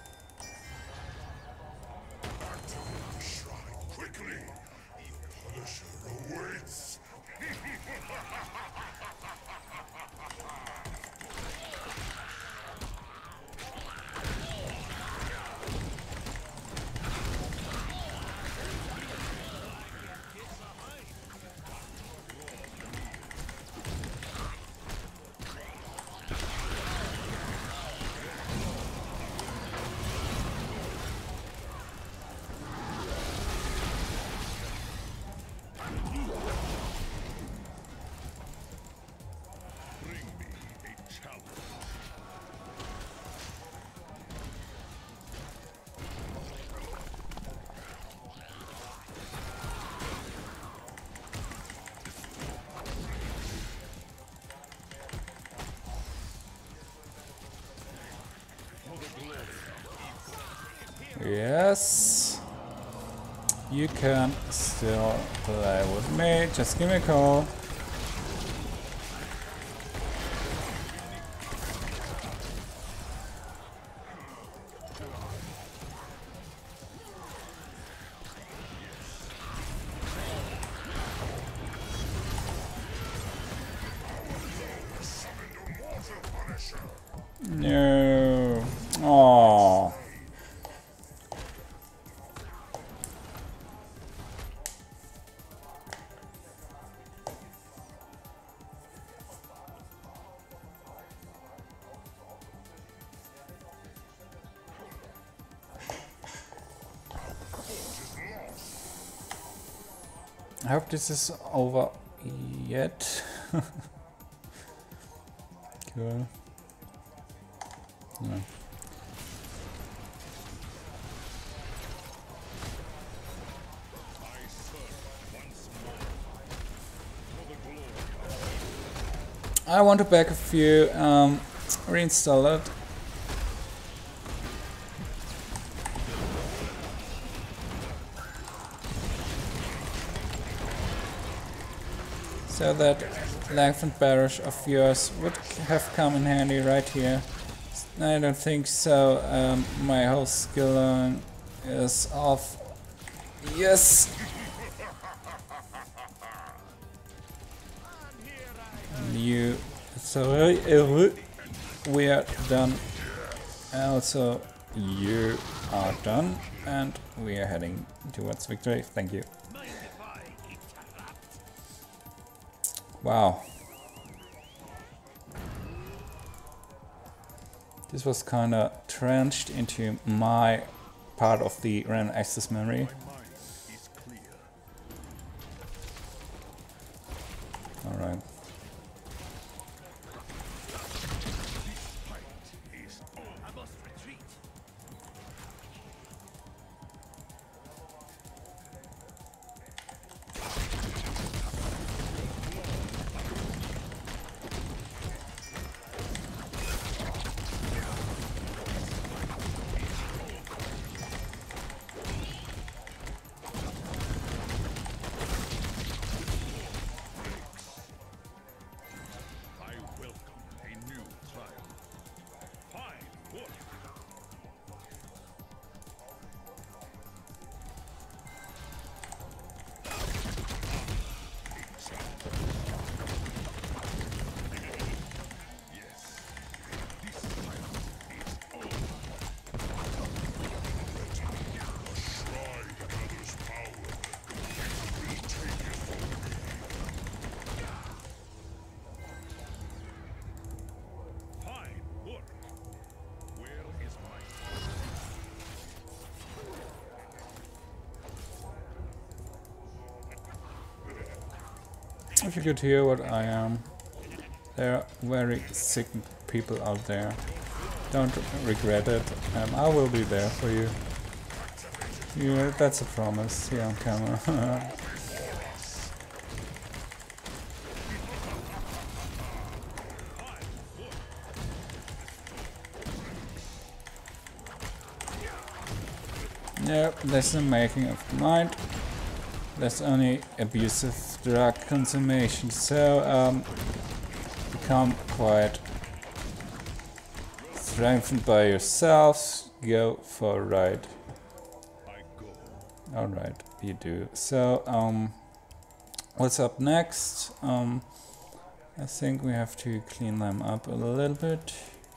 Yes, you can still play with me. Just give me a call. No. Oh. I hope this is over yet. Cool. Yeah. I want to back a few, um, reinstall it. So that lengthened barrage of yours would have come in handy right here I don't think so. Um, my whole skill line is off. Yes! You. So we are done. Also, you are done, and we are heading towards victory. Thank you. Wow. This was kinda trenched into my part of the random access memory. Alright. If you could hear what I am, there are very sick people out there. Don't regret it. Um, I will be there for you. Yeah, that's a promise here on camera. Yep, that's the making of mind. That's only abusive drug consummation, so um, become quite strengthened by yourselves. Go for a ride. Alright, you do. So, um, what's up next? Um, I think we have to clean them up a little bit.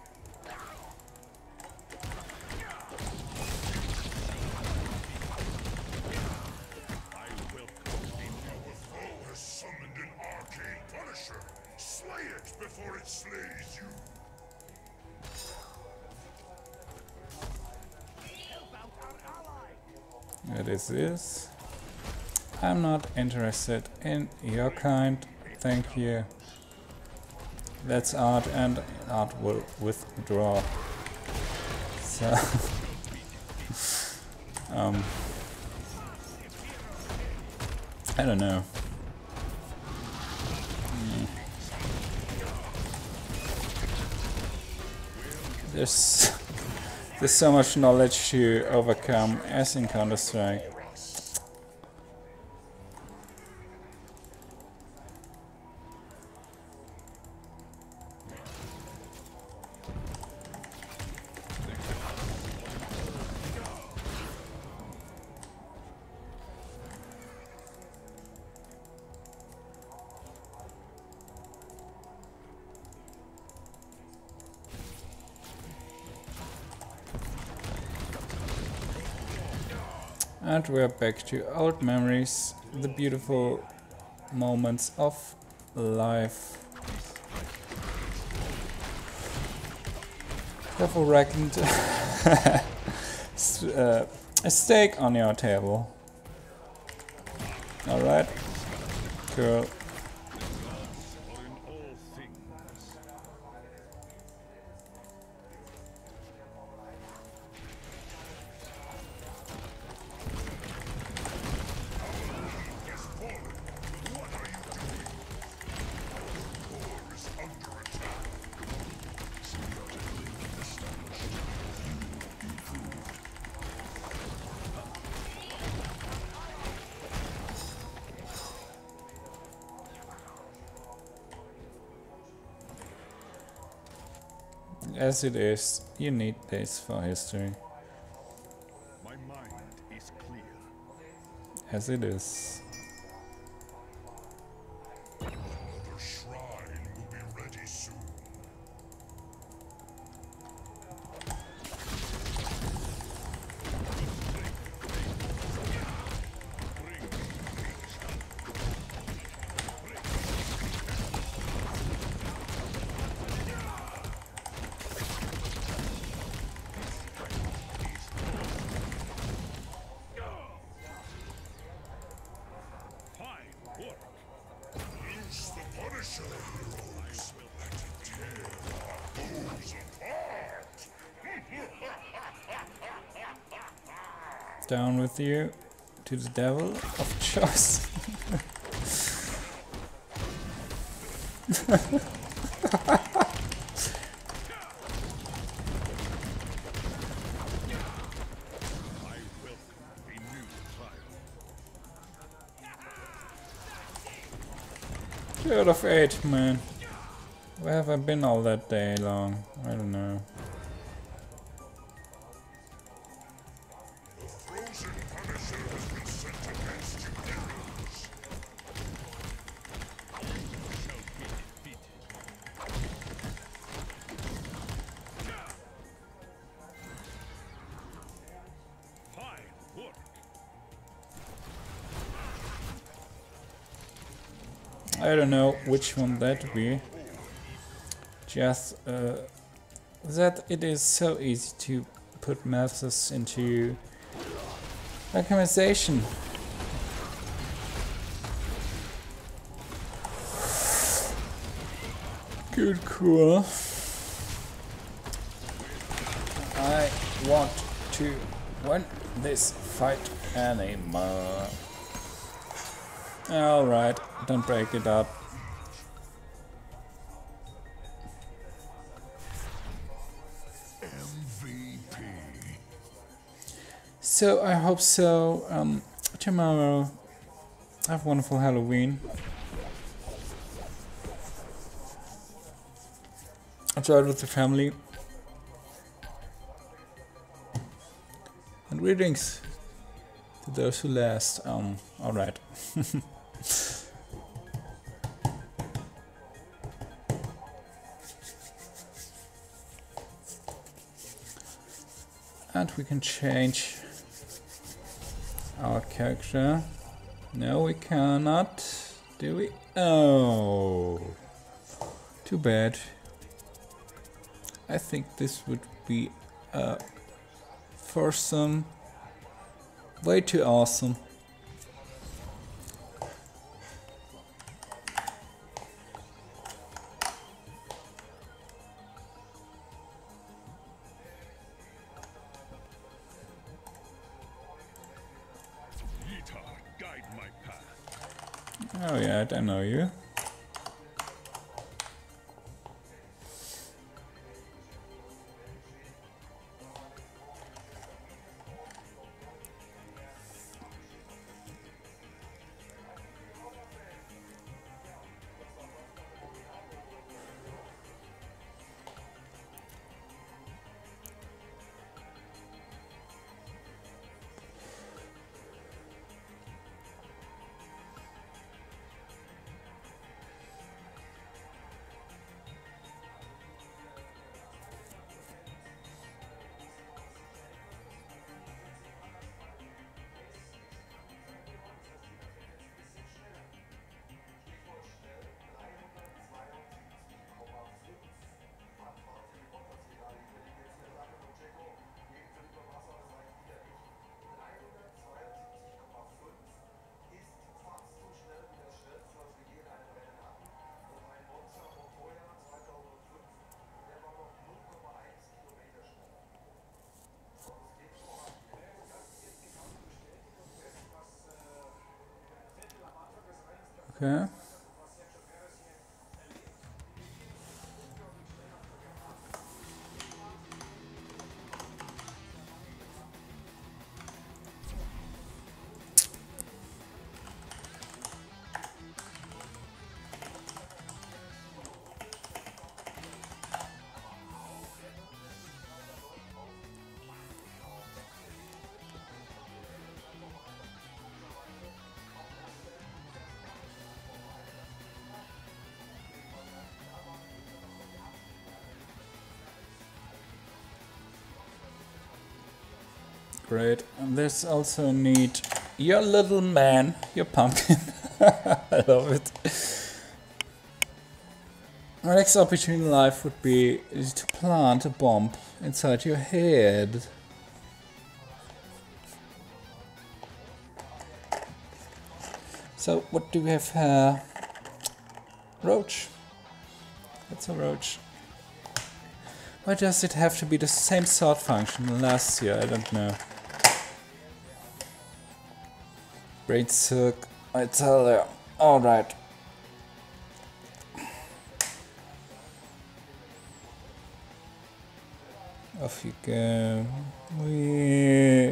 It is this. I'm not interested in your kind. Thank you. That's art, and art will withdraw. So um I don't know. Mm. There's There's so much knowledge to overcome as in Counter-Strike. And we're back to old memories, the beautiful moments of life. Careful, reckoned. uh, a steak on your table. Alright, cool. as it is. You need this for history. My mind is clear. As it is. The shrine will be ready soon. Use the Punisher, heroes. Let it tear our foes apart. Down with you to the devil of choice. I welcome a new trial. Third of eight, man. Where have I been all that day long? I don't know. The frozen Punisher has been sent against you heroes. You shall be defeated. Fine work. I don't know which one that be. Just uh, that it is so easy to put methods into optimization. Good, cool. I want to win this fight anymore. Alright, don't break it up. M V P. So I hope so. Um, tomorrow, have a wonderful Halloween. Enjoy it with the family. And greetings to those who last. Um, alright. And we can change our character. No, we cannot. Do we? Oh, too bad. I think this would be uh, foursome. Way too awesome. Yita, guide my path. Oh yeah, I know you. Okay. great. And there's also a need. Your little man, your pumpkin. I love it. My next opportunity in life would be to plant a bomb inside your head. So, what do we have here? Roach. That's a roach. Why does it have to be the same sword function last year? I don't know. Brain silk. I tell you. Alright. Off you go. Wee.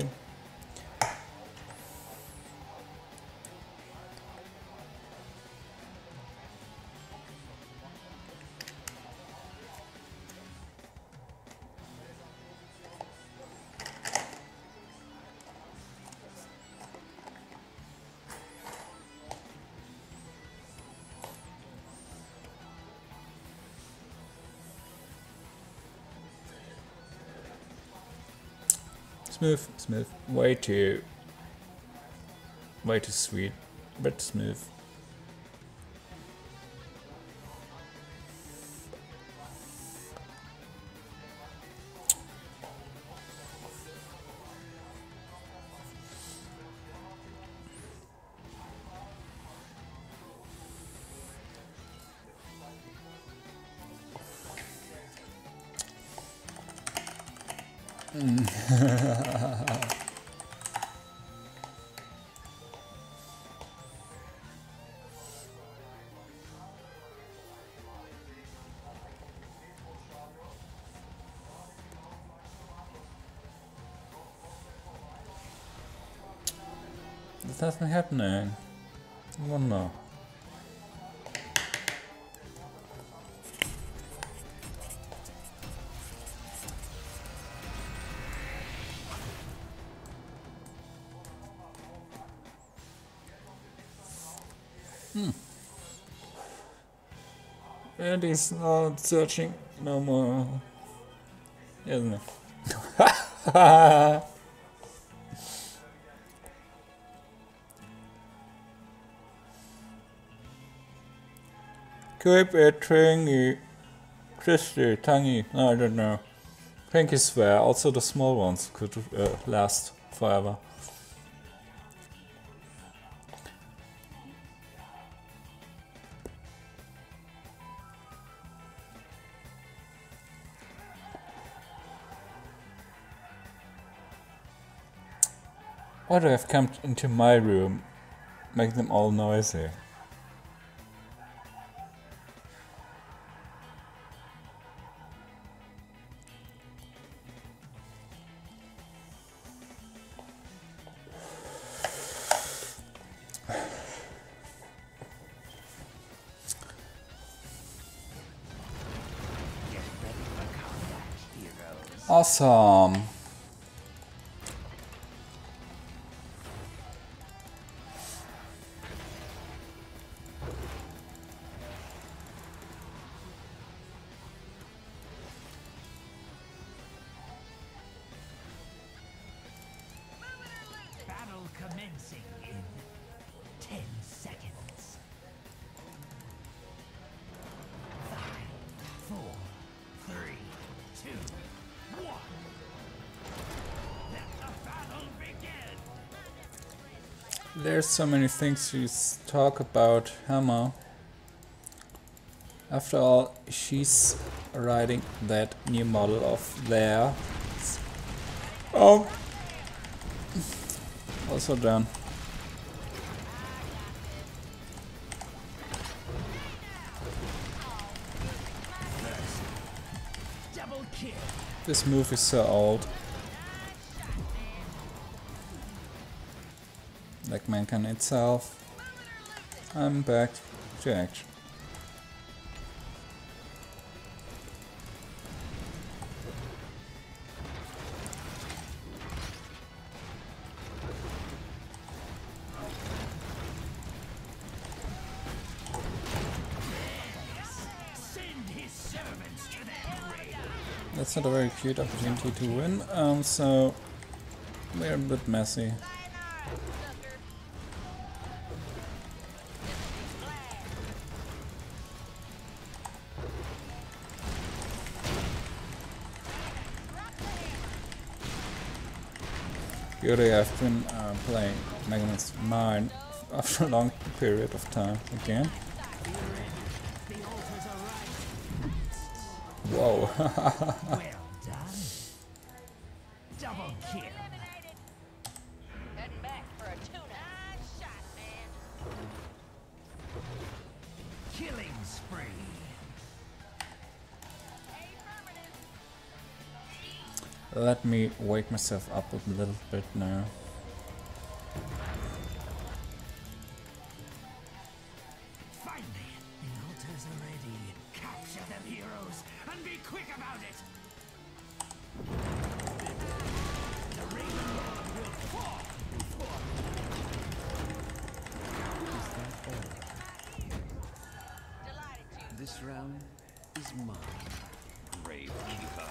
Smooth, smooth, way too, way too sweet, but smooth. Mm. There's nothing happening. I wonder. Hmm. And he's not searching no more, isn't it? Keep it tringy, twisty, tangy, no, I don't know. Pinky swear, also the small ones could uh, last forever. Why do I have come into my room, make them all noisy? Awesome. Battle commencing in ten seconds. Five, four, three, two, one. Let the battle begin. There's so many things to talk about Hammer. After all, she's riding that new model of there. Oh, also done. Double kill. This move is so old. Like Mankind itself. I'm back to action. Send his servants to the area. That's not a very cute opportunity to win. Um, so We're a bit messy. Yuri, I've been uh, playing Mega Man nine after a long period of time again. Whoa. Well done. Double kill. Heading back for a tuna. Nice shot, man. Killing spree. Let me wake myself up a little bit now. Finally, the altars are ready. Capture them, heroes, and be quick about it. The Raven Lord will fall before Delighted to. This realm is mine. Grave Keeper.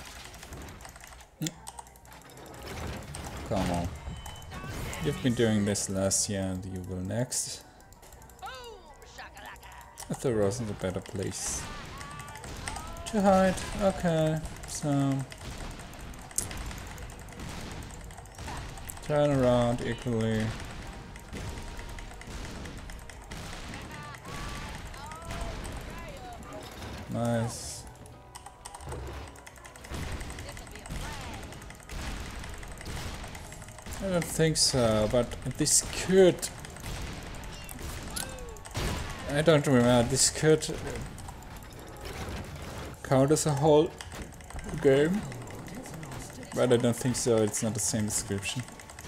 Come on. You've been doing this last year and you will next. Boom! Shakalaka. I thought I was in a better place to hide. Okay, so turn around equally. Nice. I don't think so, but this could... I don't remember, this could count as a whole game, but I don't think so, it's not the same description.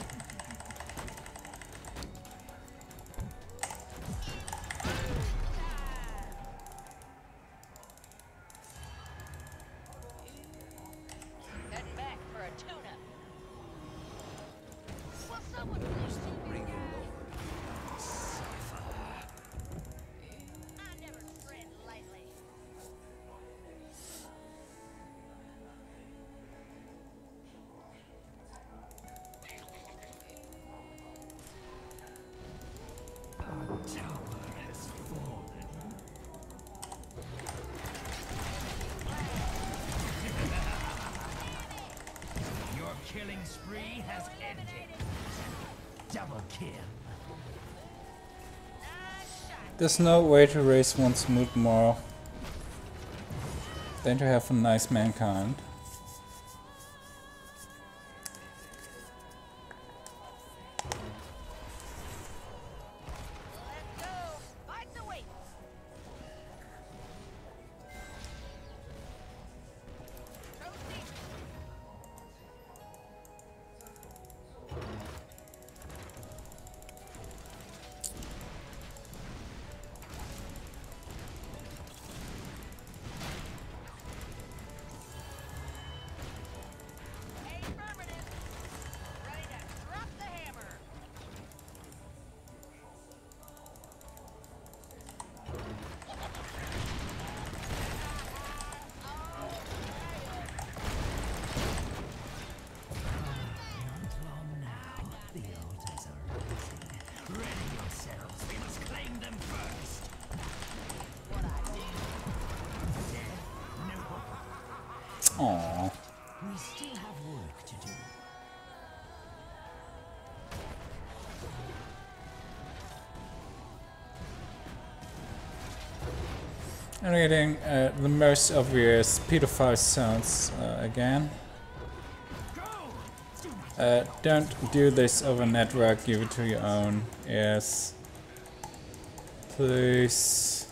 Heading back for a tuna. Will someone please do me? I never tread lightly. our tower has fallen. Your killing spree has ended. Double kill. There's no way to raise one's mood more than to have a nice mankind. Let's go. Fight the weight. Proceed. Affirmative. Ready to drop the hammer. Not long now. The altars are rising. Ready yourselves. We must claim them first. What I do. Death? No. Aww. We still have work to do. I'm getting uh, the most obvious pedophile sounds uh, again. Uh, don't do this over network, give it to your own ears. Please.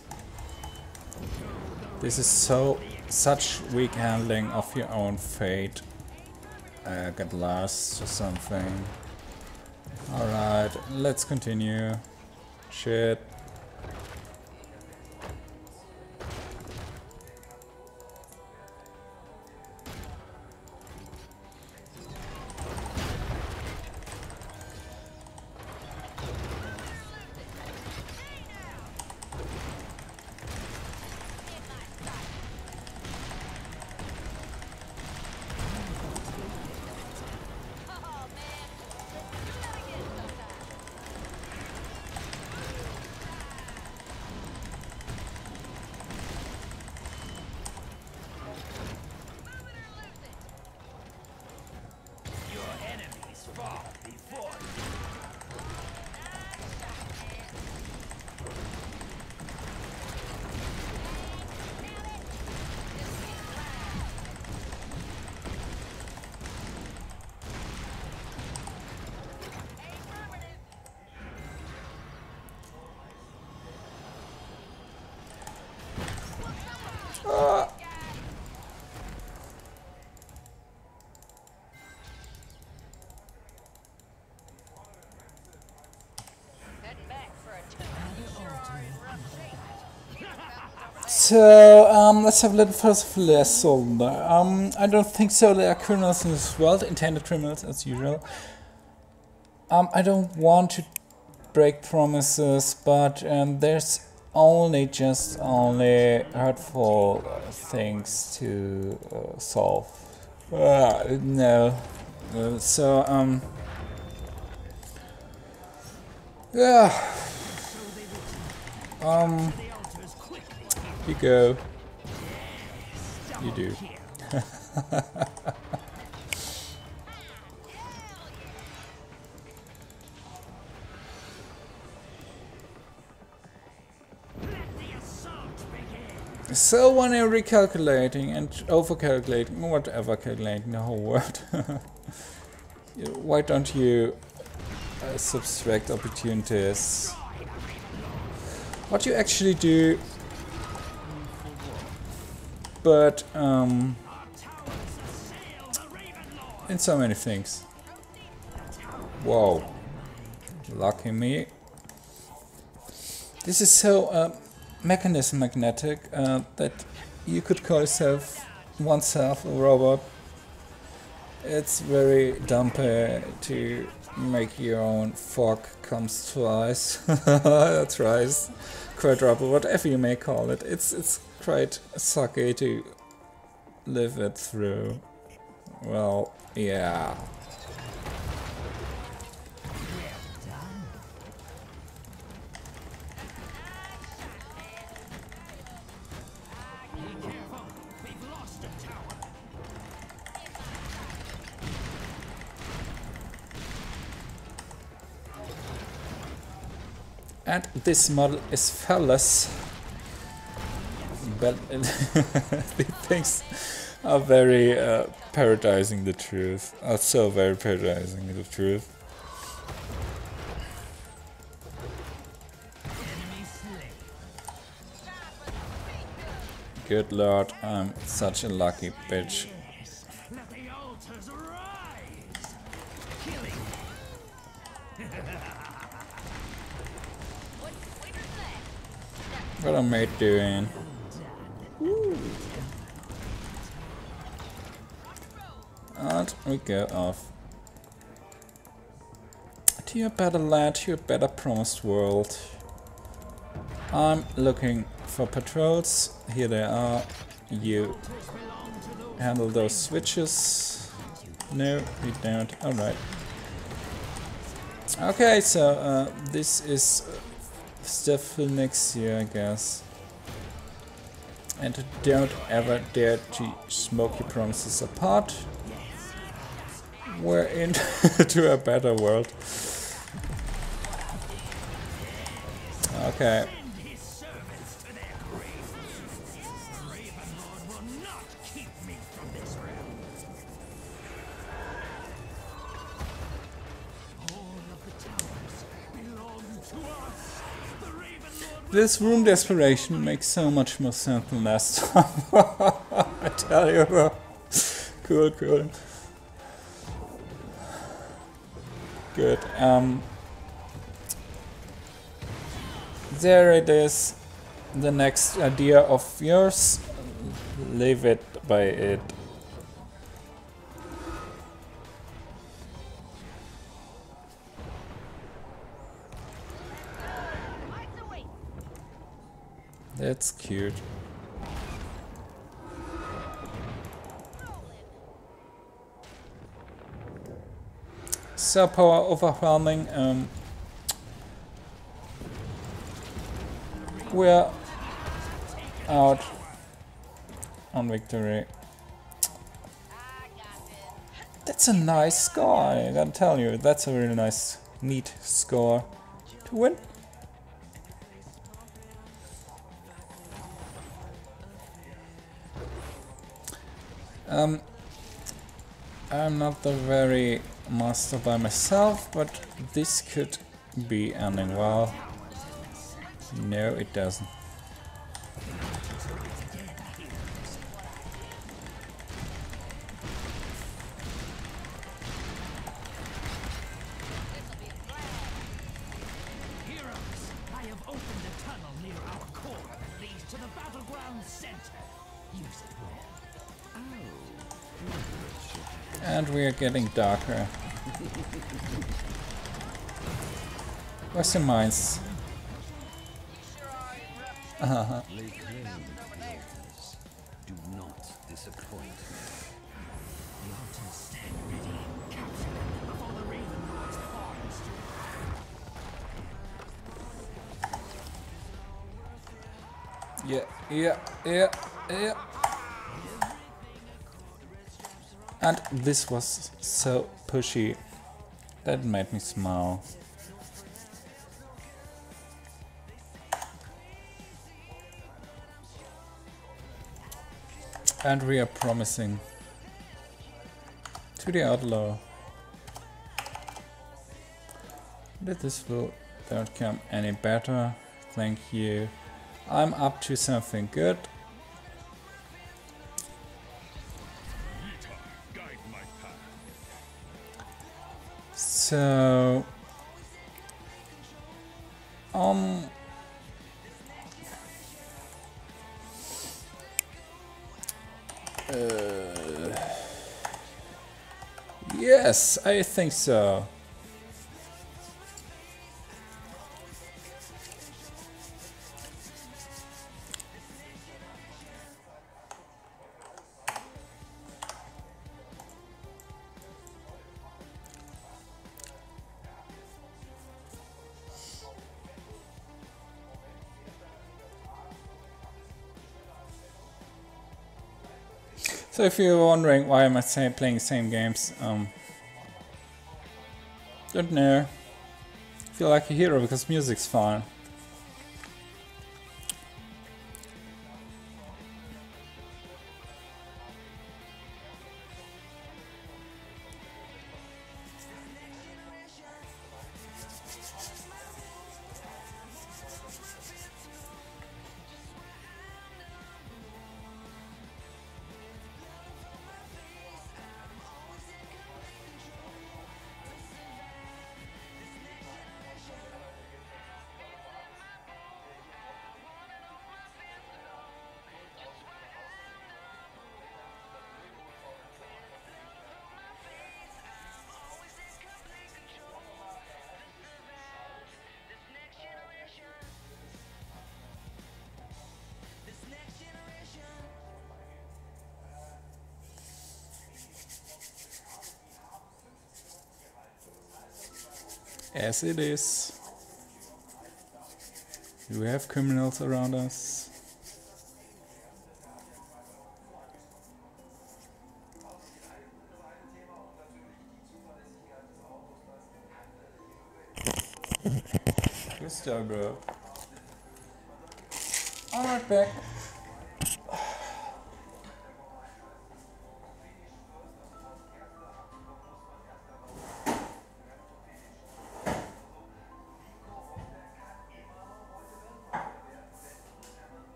This is so such weak handling of your own fate. Uh, get lost or something. Alright, let's continue. Shit. Oh man, So, um, let's have a little first of lesson. Um, I don't think so. There are criminals in this world, intended criminals as usual. Um, I don't want to break promises, but um, there's only just only hurtful things to uh, solve. Uh, no. Uh, so, um, yeah. Um, you go. You do. So when you're recalculating and overcalculating, whatever, calculating the whole world, why don't you uh, subtract opportunities? What you actually do, but um, in so many things. Whoa, lucky me. This is so uh, mechanism magnetic uh, that you could call yourself oneself a robot. It's very dumpy to make your own fork comes twice, twice, quadruple, whatever you may call it. It's it's quite sucky to live it through. Well, yeah. And this model is flawless. But the things are very uh, parodizing the truth. Are so very parodizing the truth. Good lord, I'm such a lucky bitch. Let the altars rise! Killing. What am I doing? Woo. And we go off to your better land, to your better promised world. I'm looking for patrols. Here they are. You handle those switches. No, we don't. Alright. Okay, so uh, this is stuff for next year, I guess. And don't ever dare to smoke your promises apart. We're into a better world. Okay. This room desperation makes so much more sense than last time. I tell you, bro. Cool, cool. Good. Um, there it is. The next idea of yours. Leave it by it. That's cute. So power overwhelming. Um, we're out on victory. That's a nice score, I gotta tell you. That's a really nice, neat score to win. Um, I'm not the very master by myself, but this could be ending well. No, it doesn't. Heroes, I have opened a tunnel near our core. these to the battleground center. Use it well. And we are getting darker. Where's the mines? Uh-huh. Lay claim to the altars. Do not disappoint me. The altars stand ready. Capture them before the Raven Lord's horns do. Yeah, yeah, yeah, yeah. And this was so pushy. That made me smile. And we are promising to the outlaw that this will don't come any better. Thank you. I'm up to something good. Guide my path. So um uh, yes, I think so. So if you're wondering why am I say playing the same games, um, don't know. Feel like a hero because music's fun. As it is. Do we have criminals around us? Good start, bro. Alright, back.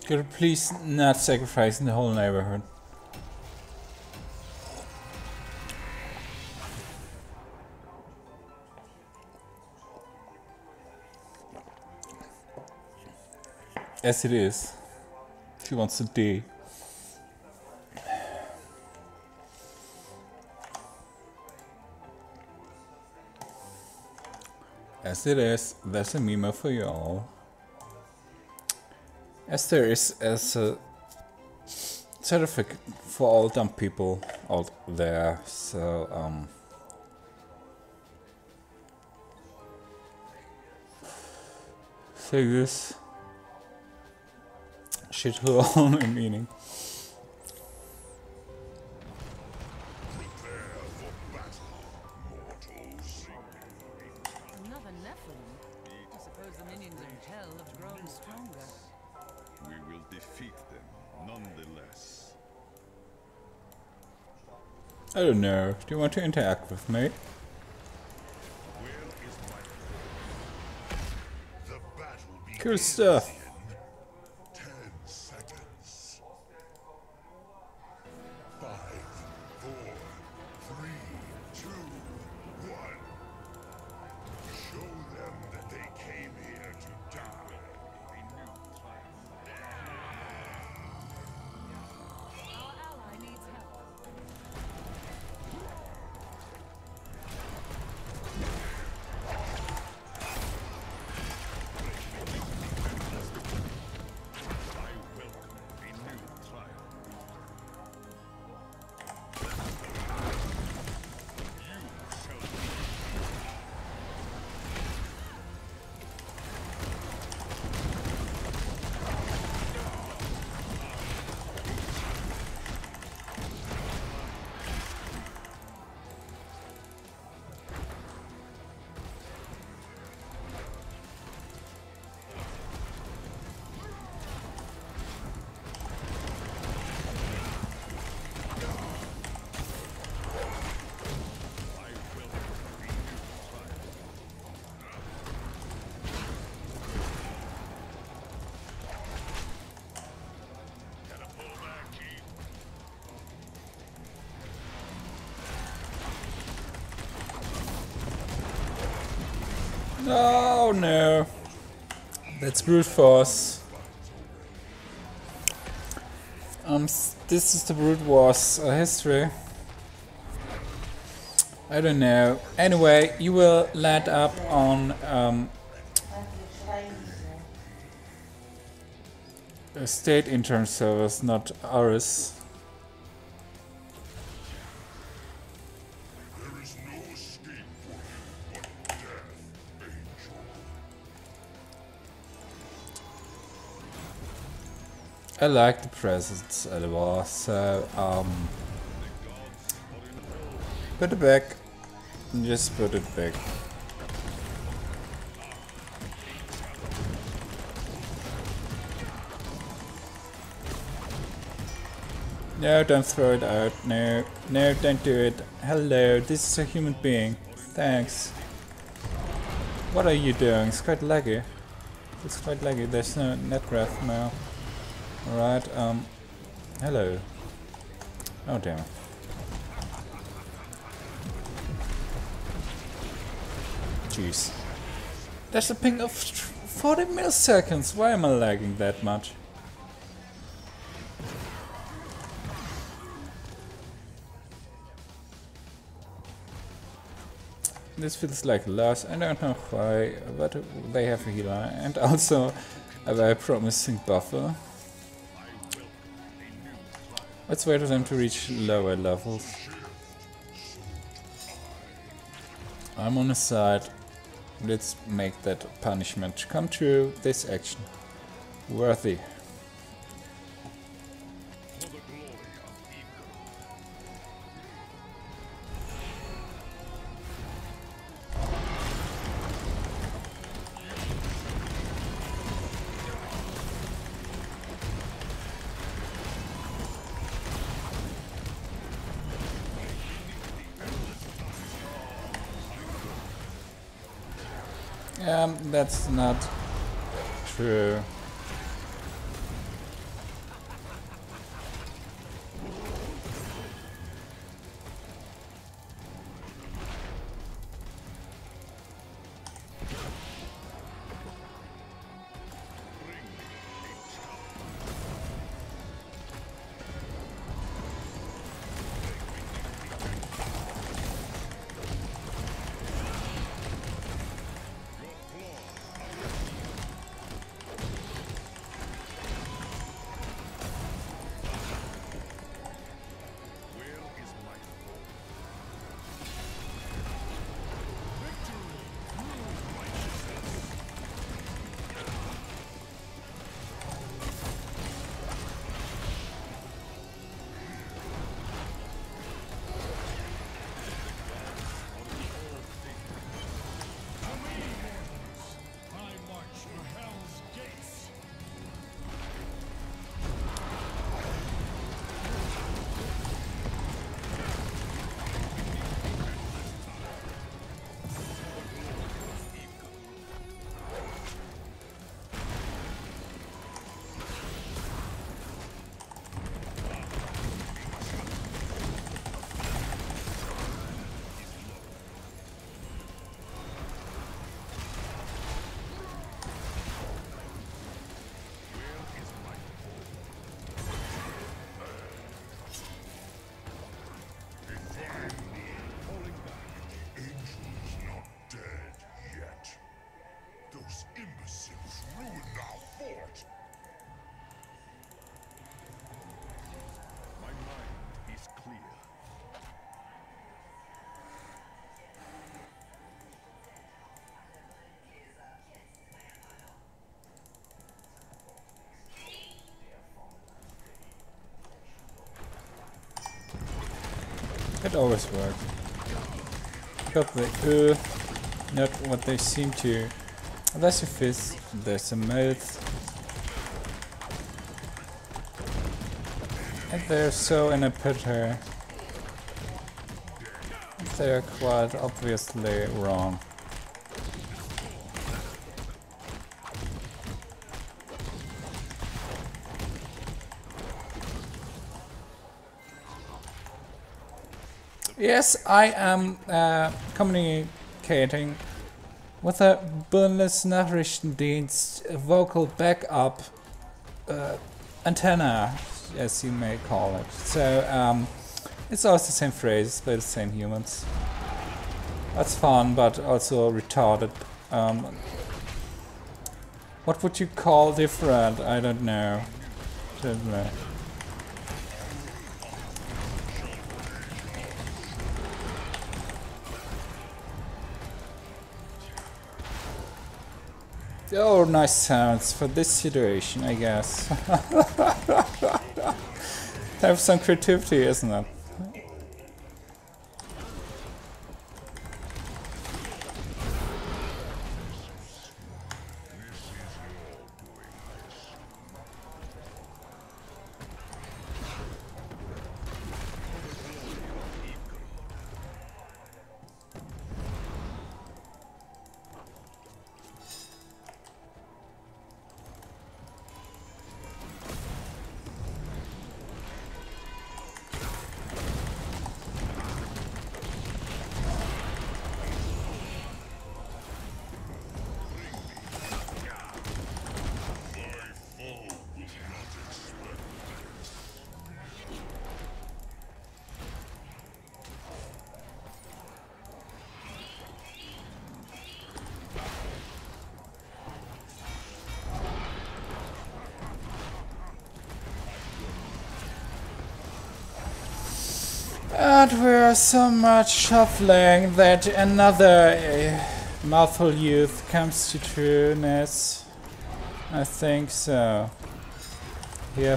Could you please not sacrificing the whole neighborhood? As it is. She wants to D. As it is, there's a memo for you all. As there is as a certificate for all dumb people out there, so um say this shit hole in meaning. Another Nephilim. I suppose the minions in hell have grown stronger. We will defeat them, nonetheless. I don't know. Do you want to interact with me? Where is my... The battle begins. Cool stuff. Ten seconds. Five, four, three, two, one. Show them that they came here to die. Our ally needs help. No, no. That's brute force. Um, s- this is the brute wars uh, history. I don't know. Anyway, you will land up on um, a state intern servers, not ours. There is no escape for you but death, angel. I like the presence at the war, so um, put it back. Just put it back. No, don't throw it out. No, no, don't do it. Hello, this is a human being. Thanks. What are you doing? It's quite laggy. It's quite laggy. There's no net graph now. Alright, um, hello. Oh damn it. Jeez. There's a ping of forty milliseconds. Why am I lagging that much? This feels like a loss. I don't know why, but they have a healer and also a very promising buffer. Let's wait for them to reach lower levels. I'm on the side. Let's make that punishment come true. This action. Worthy. Um, that's not true. It always works. But the uh, not what they seem to. There's a fist, there's a mouth. And they're so in a pitter. They're quite obviously wrong. Yes, I am uh, communicating with a Bundesnachrichtendienst vocal backup uh, antenna, as you may call it. So um, it's always the same phrase by the same humans. That's fun, but also retarded. Um, what would you call different? I don't know. Don't know. Oh, nice sounds for this situation, I guess. Have some creativity, isn't it? And we're so much shuffling that another uh, mouthful youth comes to trueness. I think so. Yeah.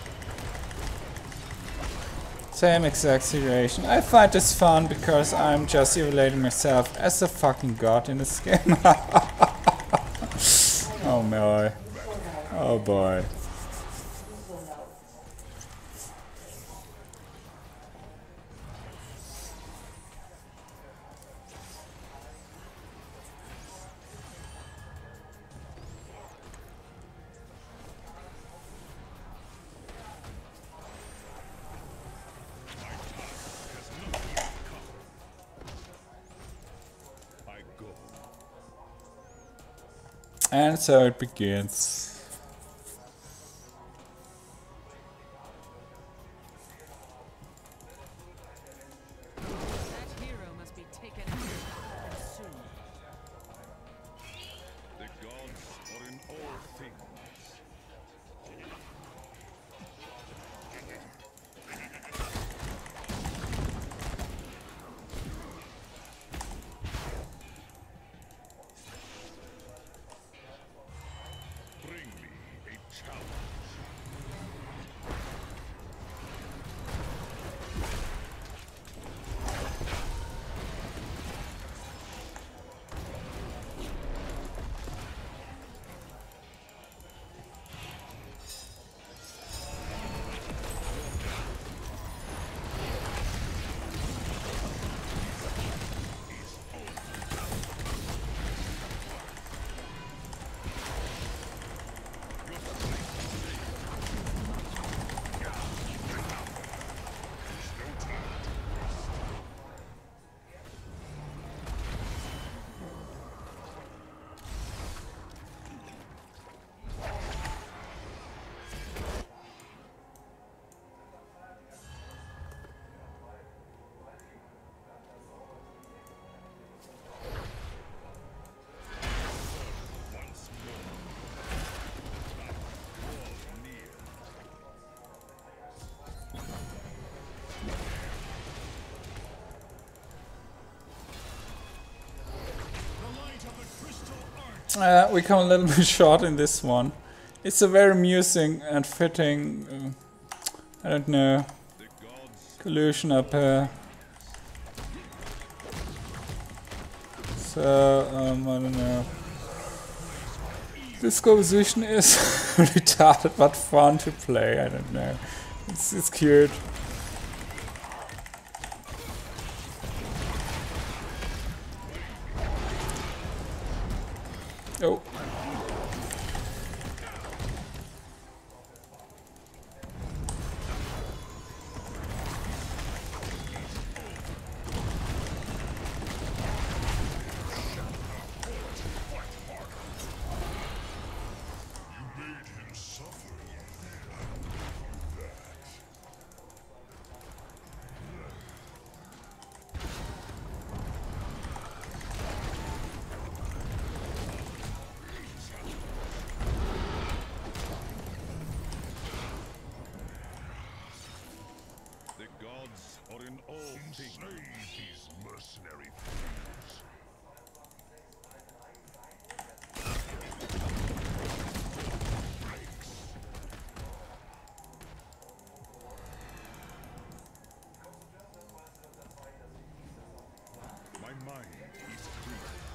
Same exact situation. I find this fun because I'm just evaluating myself as a fucking god in this game. Oh my. Oh boy. And so it begins. That hero must be taken out and soon. The gods are in all things. Bring me a challenge. Uh, we come a little bit short in this one. It's a very amusing and fitting, uh, I don't know, collusion up uh, So, um, I don't know. This composition is retarded but fun to play, I don't know. It's, it's cute. Oh. The gods are in all things. Enslave these mercenary fools. My mind is free.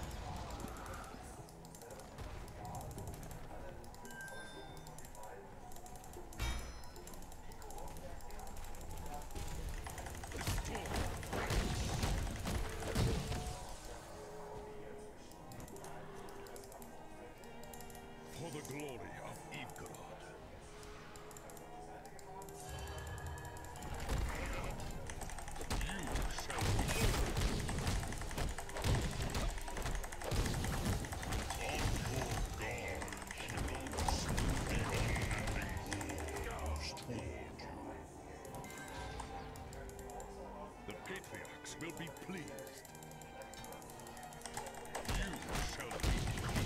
For the glory of Ivgarad. You shall be. The patriarchs will be pleased. You shall be.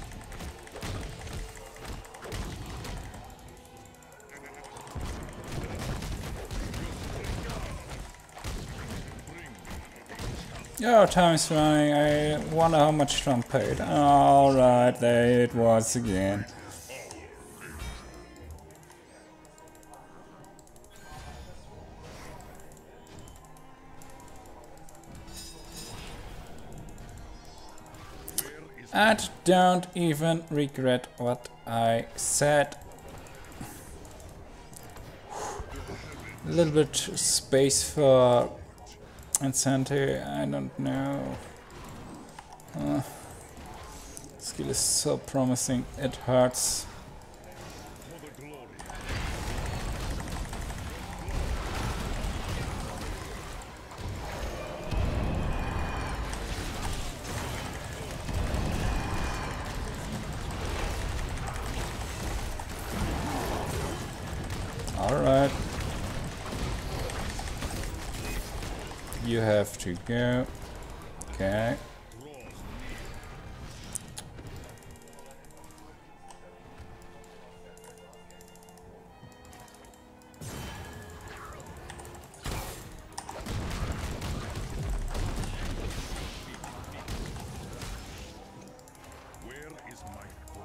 Yeah, time is running. I wonder how much Trump paid. Alright, there it was again. And don't even regret what I said. A little bit space for Insanity, I don't know. Uh, skill is so promising, it hurts. Alright. You have to go. Okay. Where is my foe?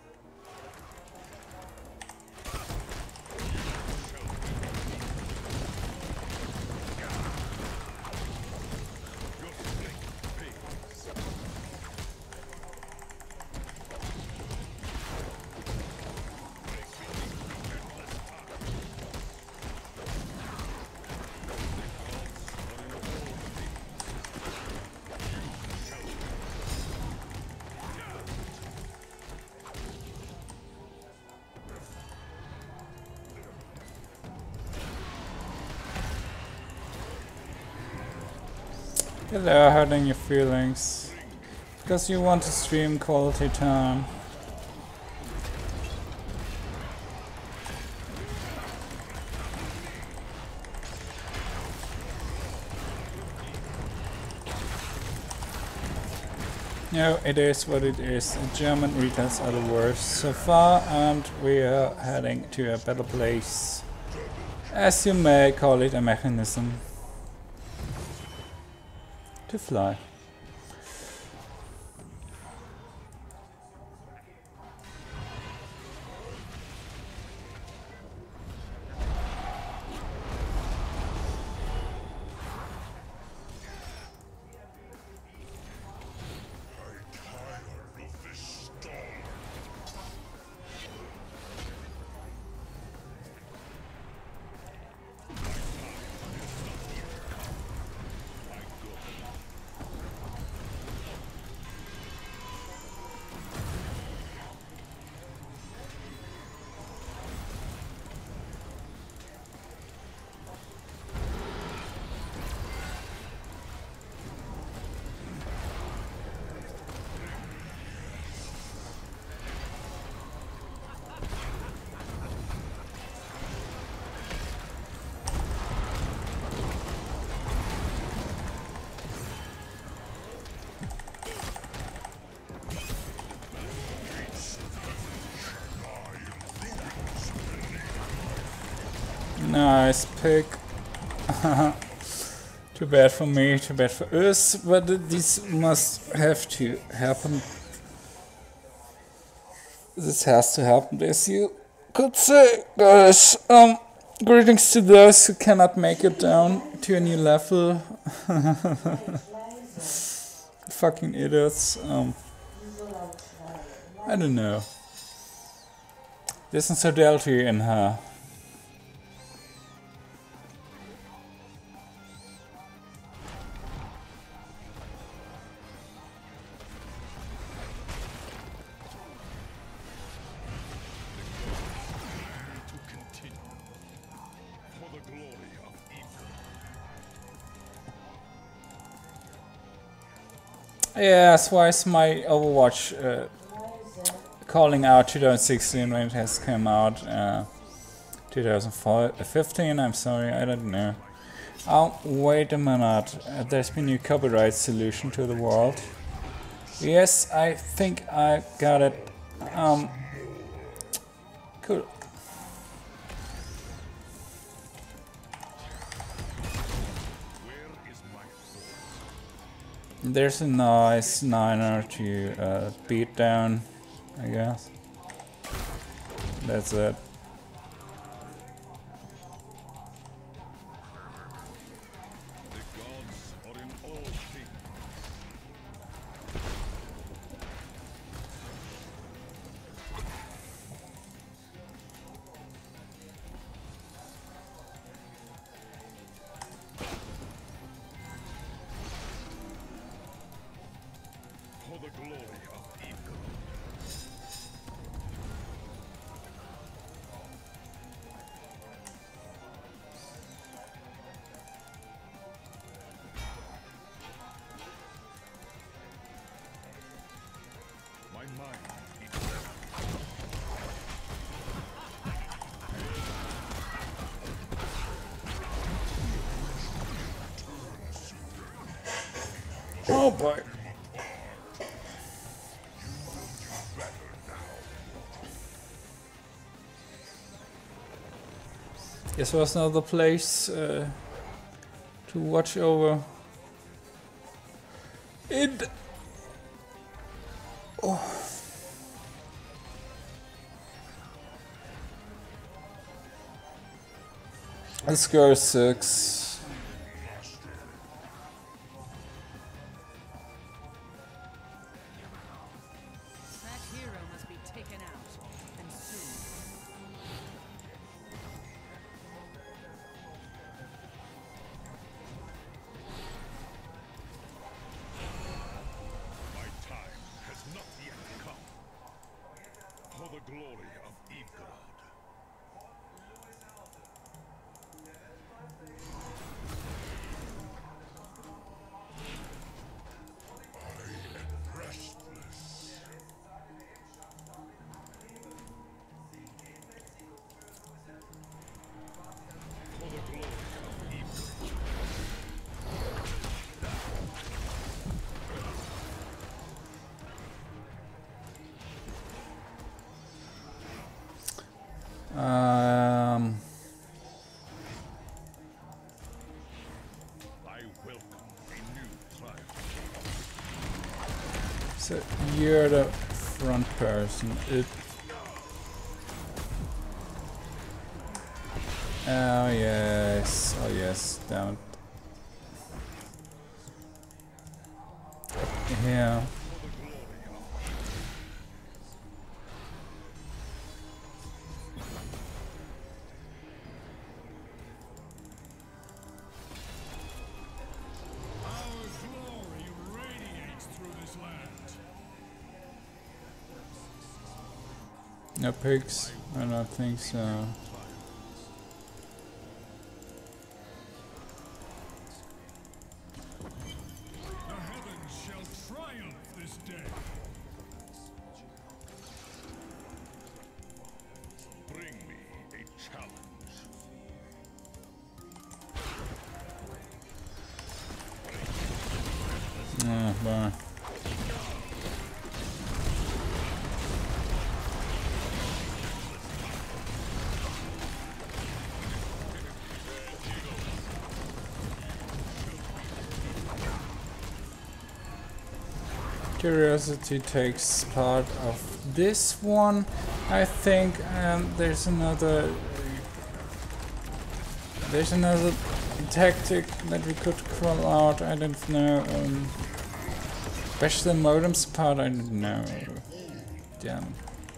They are hurting your feelings because you want to stream quality time. No, it is what it is. German retards are the worst so far, and we are heading to a better place. As you may call it, a mechanism to fly. Nice pick. Too bad for me, too bad for us, but this must have to happen. This has to happen, as you could say, guys. Um, greetings to those who cannot make it down to a new level. Fucking idiots. Um, I don't know. There's some fidelity in her. Yes, why is my Overwatch uh, calling out twenty sixteen when it has come out uh, twenty fifteen? I'm sorry, I don't know. Oh, wait a minute. Uh, there's been a new copyright solution to the world. Yes, I think I got it. Um, cool. There's a nice niner to uh, beat down, I guess. That's it. Oh boy. This was another place uh, to watch over. It. Oh. Let's go six. Um, so you're the front person. It. Oh yes. Oh yes. Damn it. Yeah. No pigs? I don't think so. The heavens shall triumph this day. Bring me a challenge. Ah, bye. Curiosity takes part of this one, I think, and there's another there's another tactic that we could crawl out. I don't know. Um, bash the modems apart. I don't know. Damn.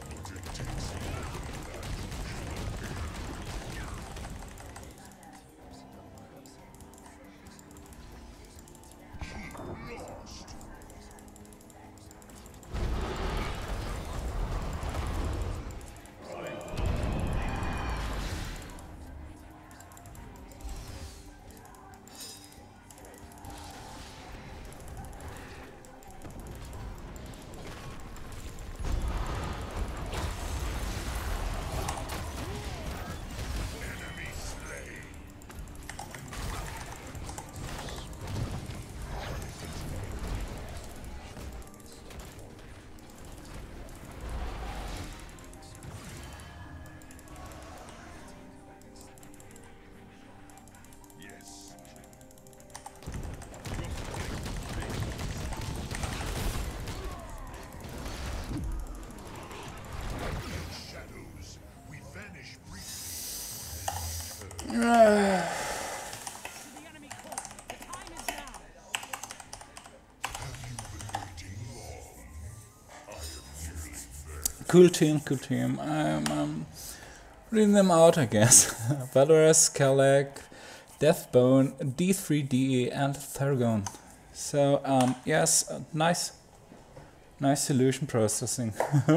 Cool team, cool team. I'm um, reading them out, I guess. Valorous, Kelek, Deathbone, D three D E, and Thurgon. So, um, yes, uh, nice. Nice solution processing.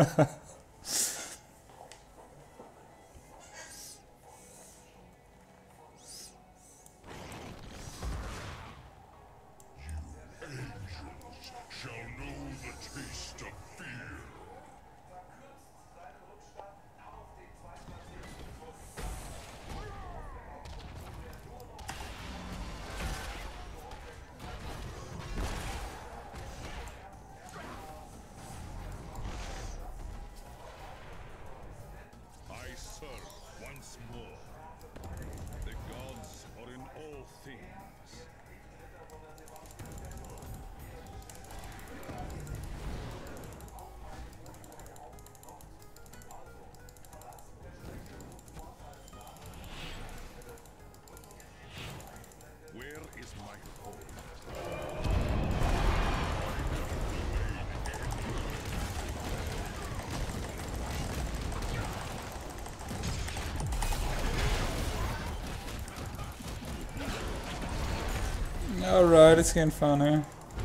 Alright, it's getting funny.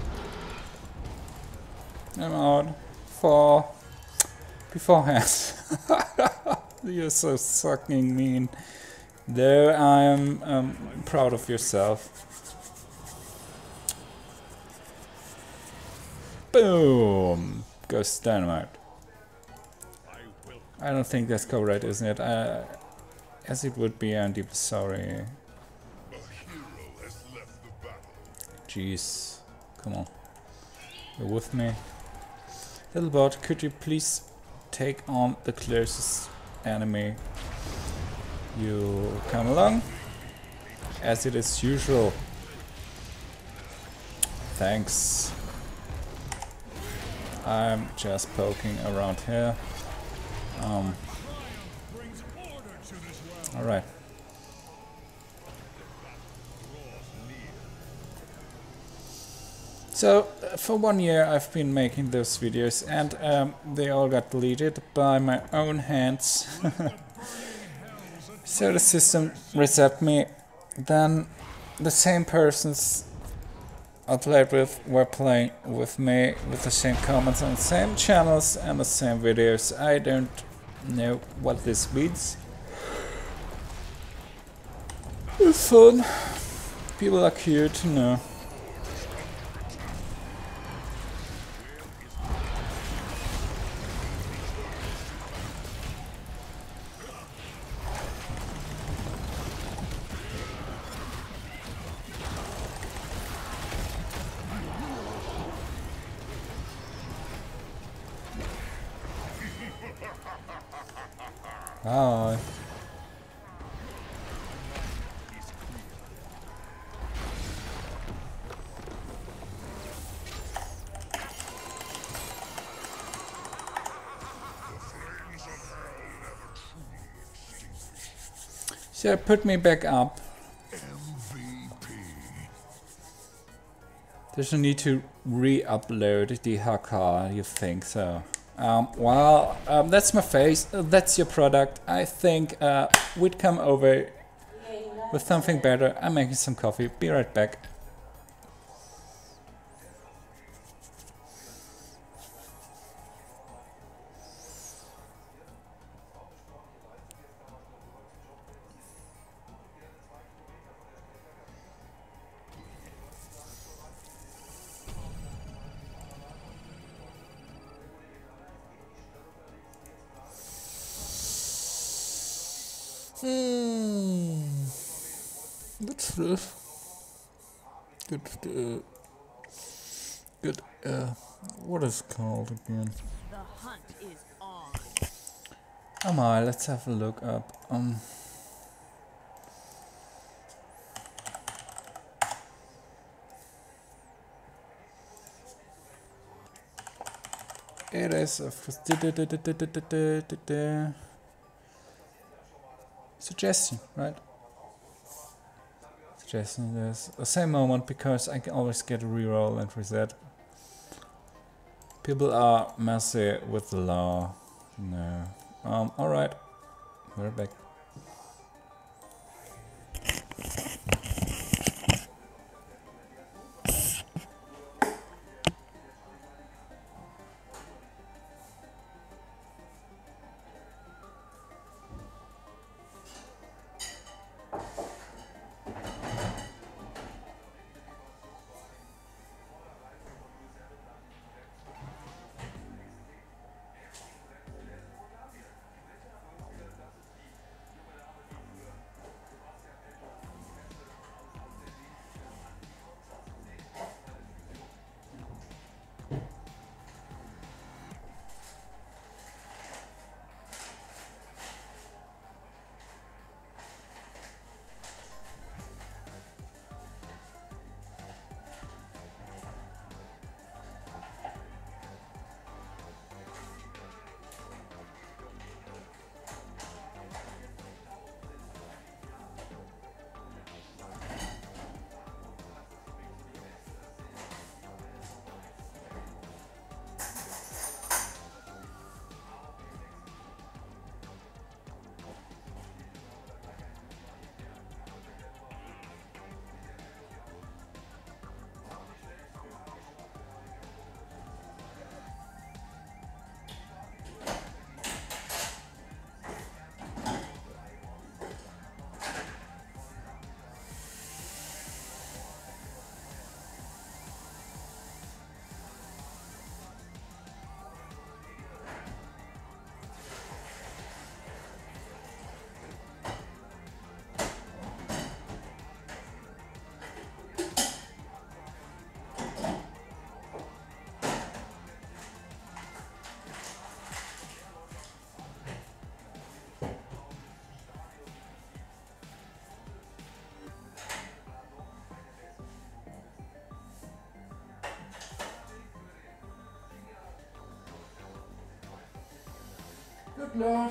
I'm out. For beforehand. You're so sucking mean. There, I am um, proud of yourself. Boom! Goes dynamite. I don't think that's correct, isn't it? Uh, as it would be, I'm deeply sorry. Jeez, come on. You're with me. Little bot, could you please take on the closest enemy you come along? As it is usual. Thanks. I'm just poking around here. Um. Alright. So, uh, for one year I've been making those videos and um, they all got deleted by my own hands. So the system reset me. Then the same persons I played with were playing with me with the same comments on the same channels and the same videos. I don't know what this means. It's fun. People are cute, no. Hi. So put me back up. M V P. There's no need to re-upload the Hakka, you think so? Um, well, um, that's my face, uh, that's your product. I think uh, we'd come over with something better. I'm making some coffee, be right back. Hmm. That's this. Good. Uh, good. Uh, what is it called again? The hunt is on. Come on, let's have a look up. Um. It is a suggestion, right? Suggestion is the same moment because I can always get a reroll and reset. People are messy with the law. No. Um. All right. We're back. Good Lord.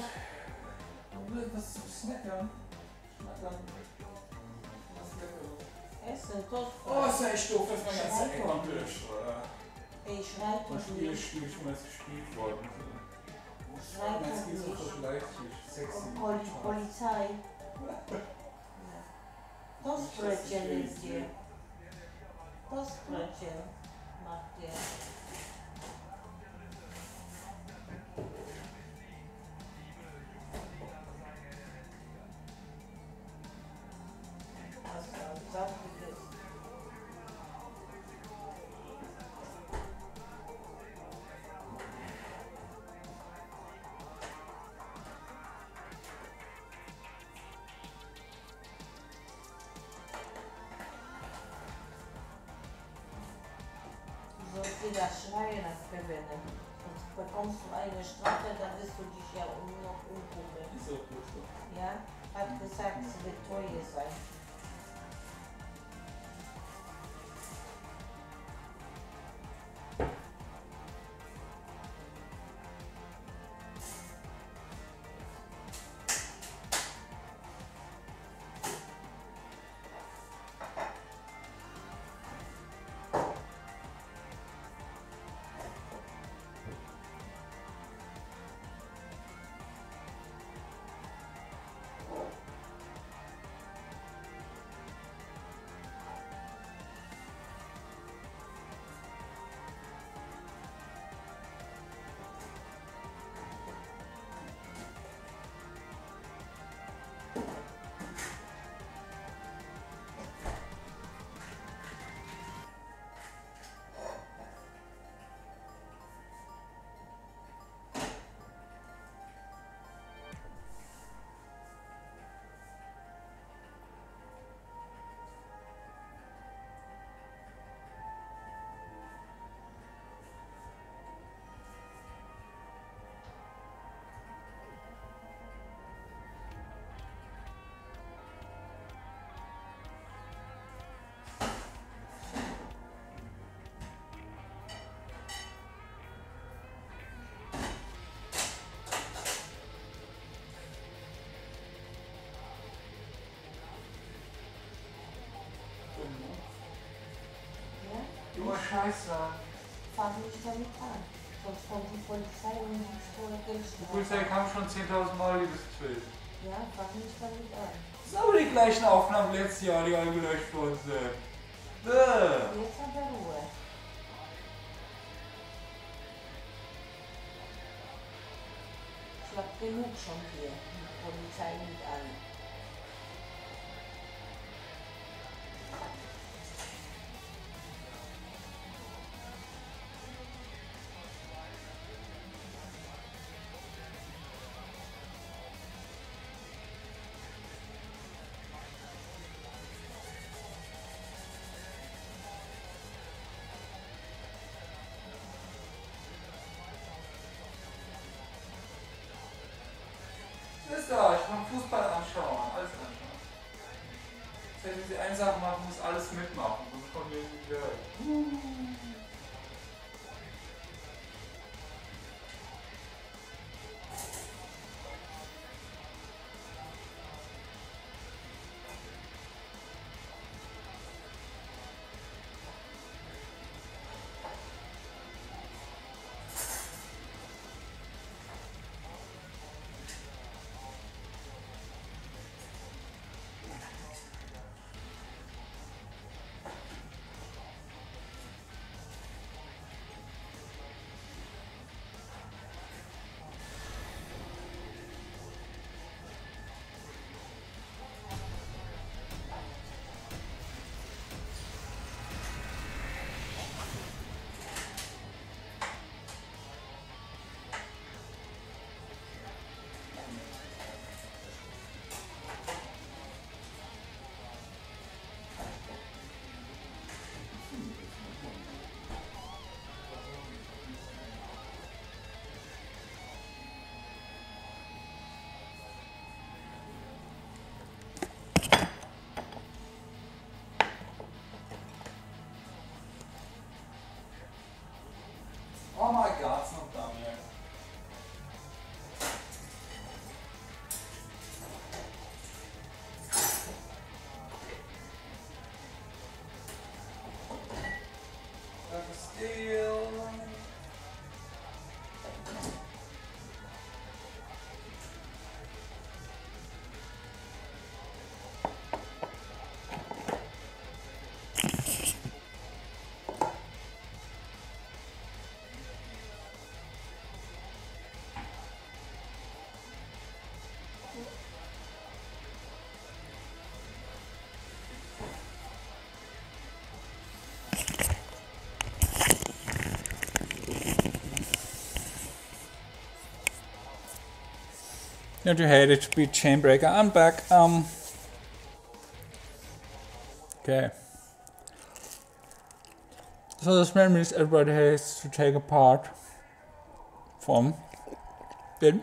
Was zum Snackern. Schnackern. Was lecker. Essen, tot. Oh, ist ja echt doof, dass mein ganzer Account löscht, oder? Ey, schreit Und doch Spiele nicht. spiele ich mal gespielt worden. Schreit Das doch geht so nicht. vergleichlich. Sexy. Poli Polizei. To spryciel idzie. To spryciel. Macie. So viele Schreien nach gewinnen. Sonst bekommst du eine Strafe, dann wirst du dich ja um noch umgucken. Ist auch gut so. Ja? Hat gesagt, es wird teuer sein. Scheiße an. Fang nicht damit an. Sonst kommt die Polizei und die Spur Die Polizei kam schon zehntausend Mal, liebes Twitch. Ja, fang nicht damit an. Das sind aber die gleichen Aufnahmen letztes Jahr, die eingelöscht worden sind. Bäh. Jetzt hat er Ruhe. Ich hab genug schon hier. Die Polizei mit an. Ist da, ich kann Fußball anschauen, alles anschauen. Wenn sie eine Sache machen, muss alles mitmachen, sonst kommt irgendwie Geld. Oh my god, it's not done yet. There's a steal. Don't you hate it to be Chainbreaker? I'm back. Um. Okay. So this means everybody has to take a part from it.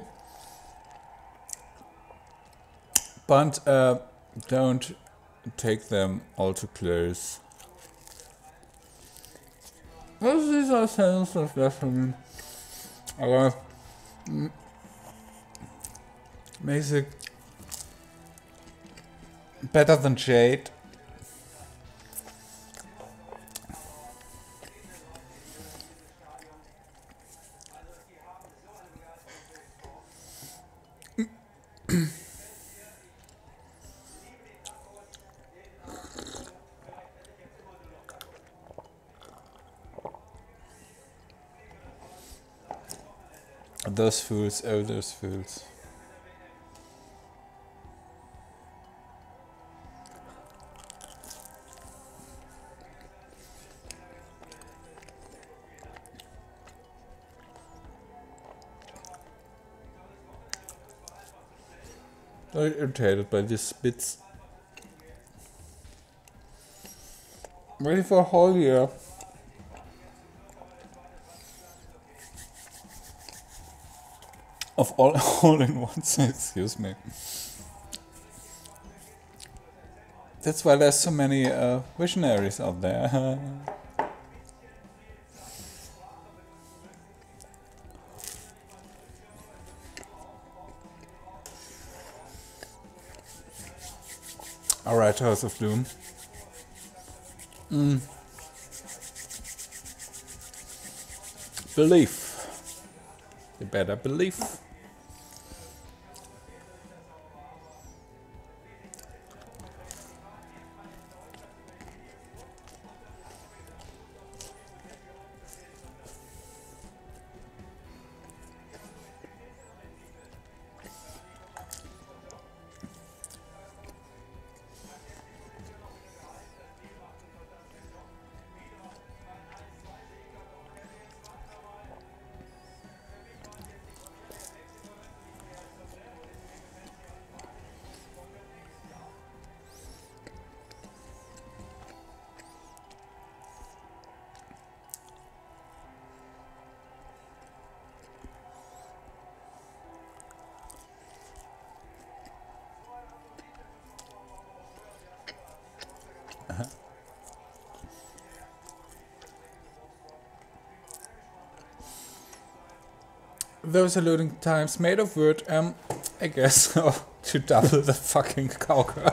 But uh, don't take them all too close. These are sentences definitely. Aber makes it better than Jade. Those fools, oh those fools. I'm irritated by these bits. Ready for a whole year. Of all all in ones, excuse me. That's why there's so many uh, visionaries out there. Alright, House of Doom. Mm. believe. You better believe. Those are loading times made of wood, um, I guess, to double the fucking cowgirl.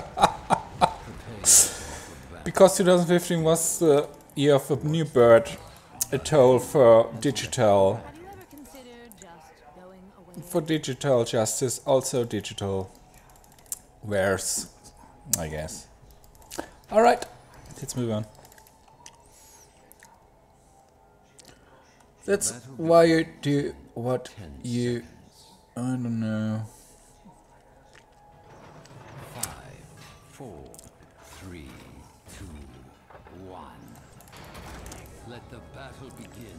Because twenty fifteen was the year of a new bird, a toll for digital, Have you ever considered just going away? for digital justice, also digital wares, I guess. Alright, let's move on. That's why you do what you... I don't know. Five, four, three, two, one. Let the battle begin.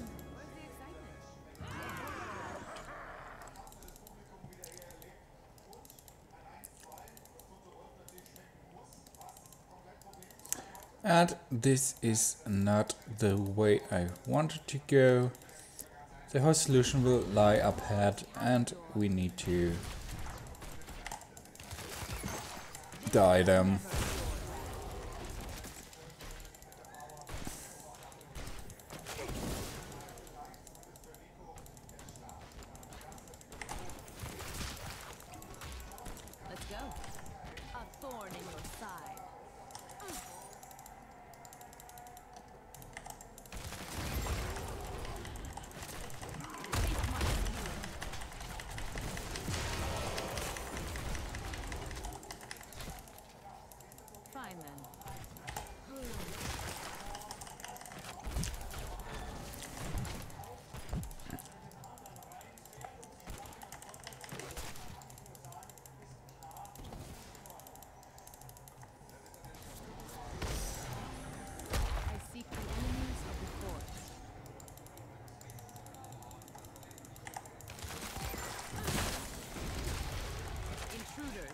And this is not the way I wanted to go. The whole solution will lie up ahead, and we need to die them. Let's go. A thorn in your side. Fine then. I seek the enemies of the forest. Intruders.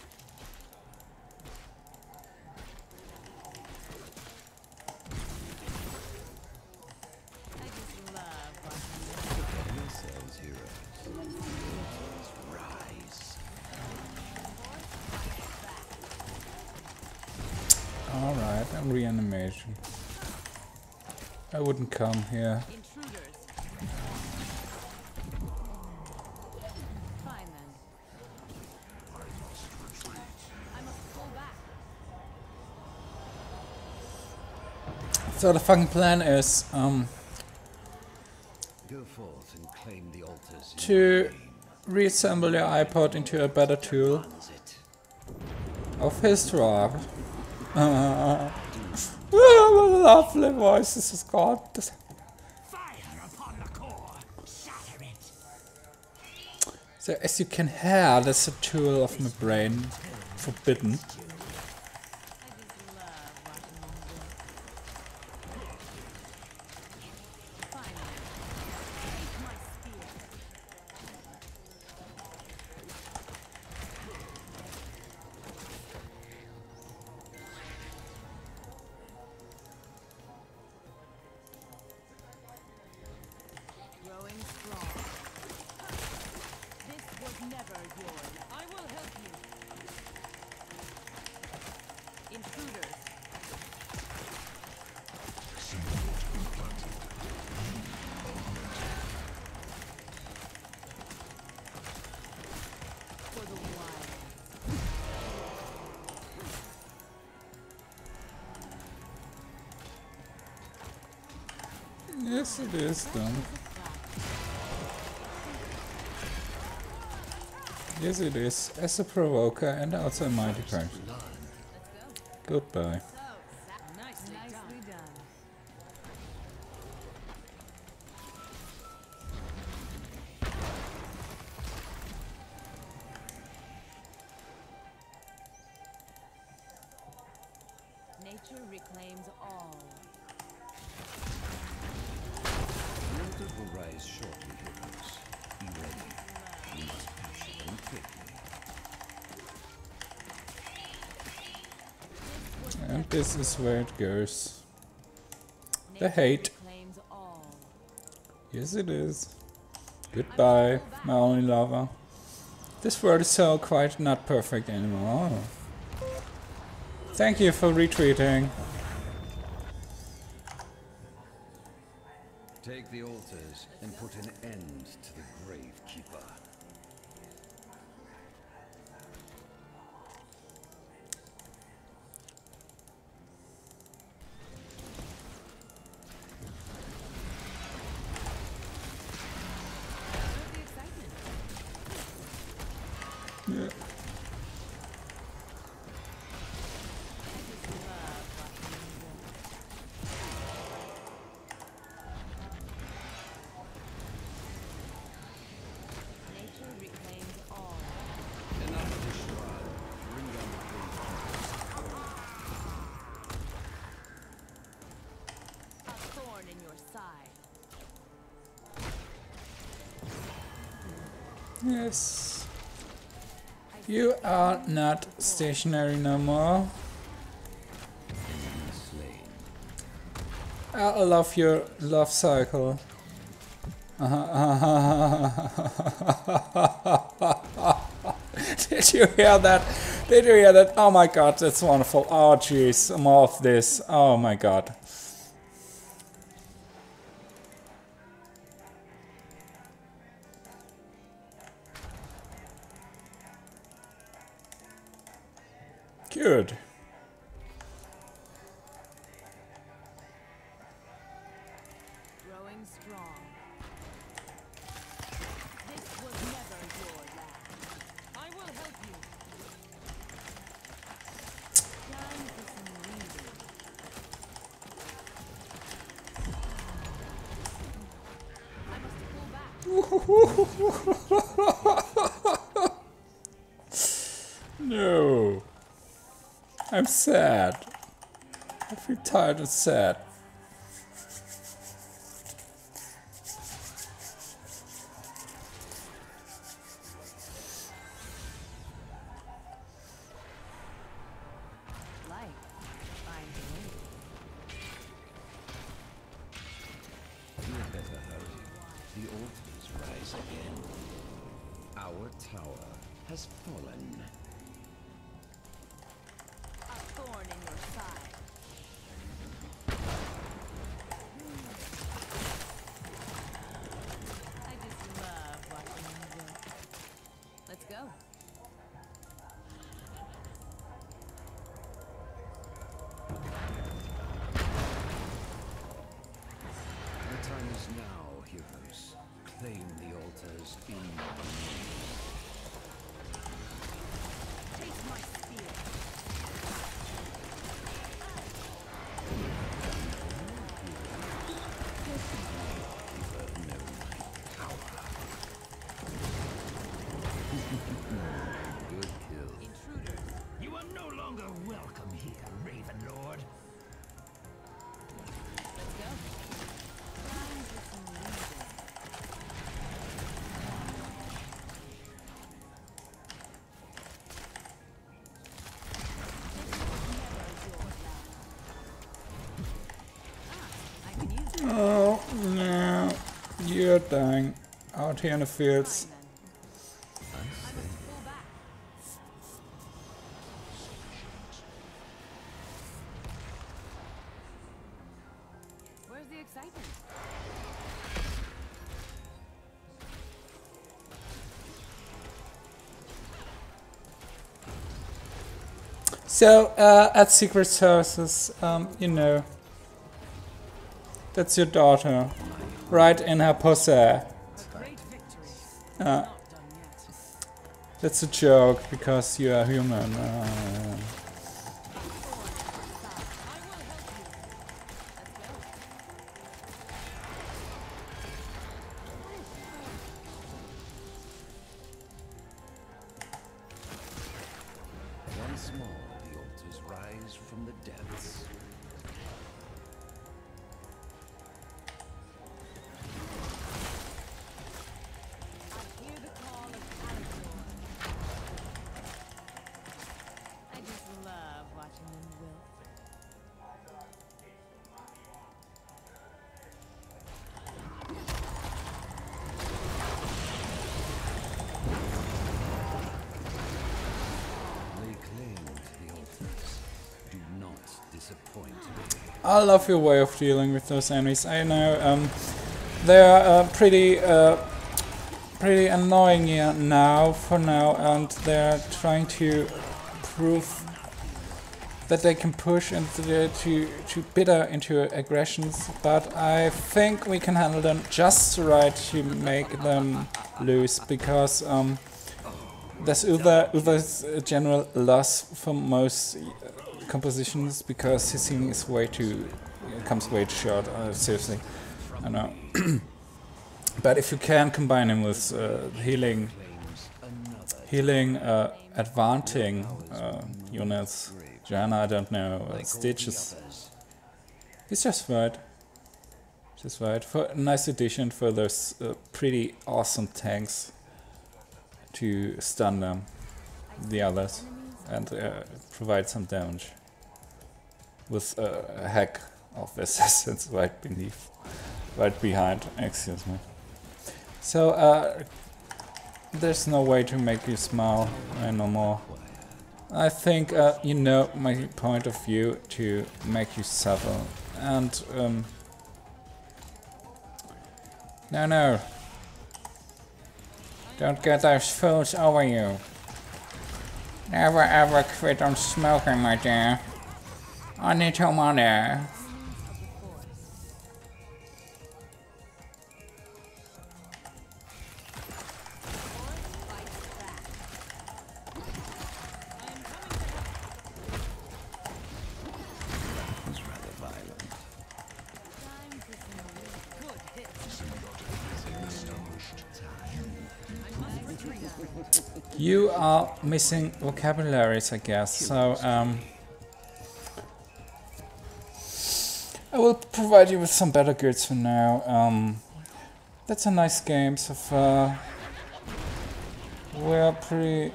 I just love watching them. Prepare yourselves, heroes. Waters rise. Alright, and reanimation. I wouldn't come here. Intruders. Fine then. I must pull back. So the fucking plan is um, Go forth and claim the altars. in to your name. reassemble your iPod into a better tool Runs it. of his drug. Lovely voices is God. Fire upon the core. Shatter it. So as you can hear, that's a tool of my brain. Forbidden. I just love watching them do it. Fine then. Take my spear. Growing strong. This was never yours. I will help you. Intruders. For the wild. Yes, it is done. Yes, it is. As a provoker and also a mighty punch. Goodbye. Nicely, Nicely done. done. Nature reclaims all. The altar will rise shortly, heroes. Be ready. We must push them quickly. And this is where it goes. The hate. Reclaims all. Yes, it is. Goodbye, my only lover. This world is so quite not perfect anymore. Thank you for retweeting. Take the altars and put an end to the Gravekeeper. Yeah. Nature reclaims all. Enough of the shroud. Bring down the Gravekeeper. A thorn in your side. Yes. You are not stationary no more. Enemy slain. I love your love cycle. Did you hear that? Did you hear that? Oh my god, that's wonderful. Oh jeez, more of this. Oh my god. Good. Growing strong. This was never your land. I will help you. Time for some reading. I must pull back. No. I'm sad. I feel tired and sad. Light finds a way. You had better hurry. The altars rise again. Our tower has fallen. A thorn in your side. I just love watching them work. Let's go. The time is now, heroes. Claim the altars in your name. Taste my spear. Good kill. Intruders. You are no longer welcome here, Raven Lord. Let's go. Time for some reading. I can use it. Oh no. You're dying. Out here in the fields. I must pull back. Where's the excitement? So, uh, at Secret Services, um, you know, that's your daughter, right in her pussy. A great victory. Uh, Not done yet. That's a joke because you are human. Uh, Once more, the altars rise from the depths. I hear the call of Alethor. I just love watching them wilt. Lay claim to the altars. Do not disappoint me. I love your way of dealing with those enemies. I know um, they're uh, pretty, uh, pretty annoying here now for now, and they're trying to prove that they can push and to to to bitter into aggressions. But I think we can handle them just right to make them lose, because um, there's Uther Uther's a general loss for most uh, compositions, because his healing is way too comes way too short. Uh, seriously, I know. But if you can combine him with uh, healing, healing, uh, advanting uh, units, Janna, I don't know, uh, Stitches, it's just right. Just right. For a nice addition for those uh, pretty awesome tanks to stun them, the others, and uh, provide some damage with uh, a hack of the assassins right beneath, right behind. Excuse me. So uh, there's no way to make you smile uh, no more. I think uh, you know my point of view to make you suffer, and um, no, no, don't get those fools over you. Never ever quit on smoking, my dear. I need your money. Was rather violent. You are missing vocabularies, I guess, so um, I will provide you with some better goods for now. Um, that's a nice game so far. We're pretty...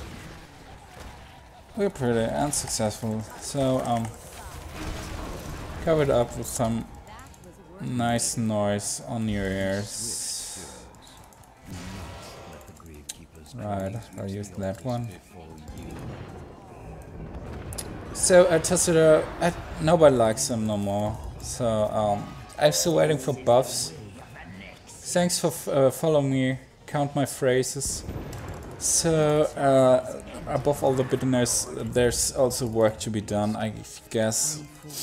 We're pretty unsuccessful, so um, cover it up with some nice noise on your ears. Right, I'll use that one. So uh, Tessera, uh, nobody likes him no more. So um, I'm still waiting for buffs. Thanks for f uh, following me. Count my phrases. So uh, above all the bitterness, there's also work to be done, I guess.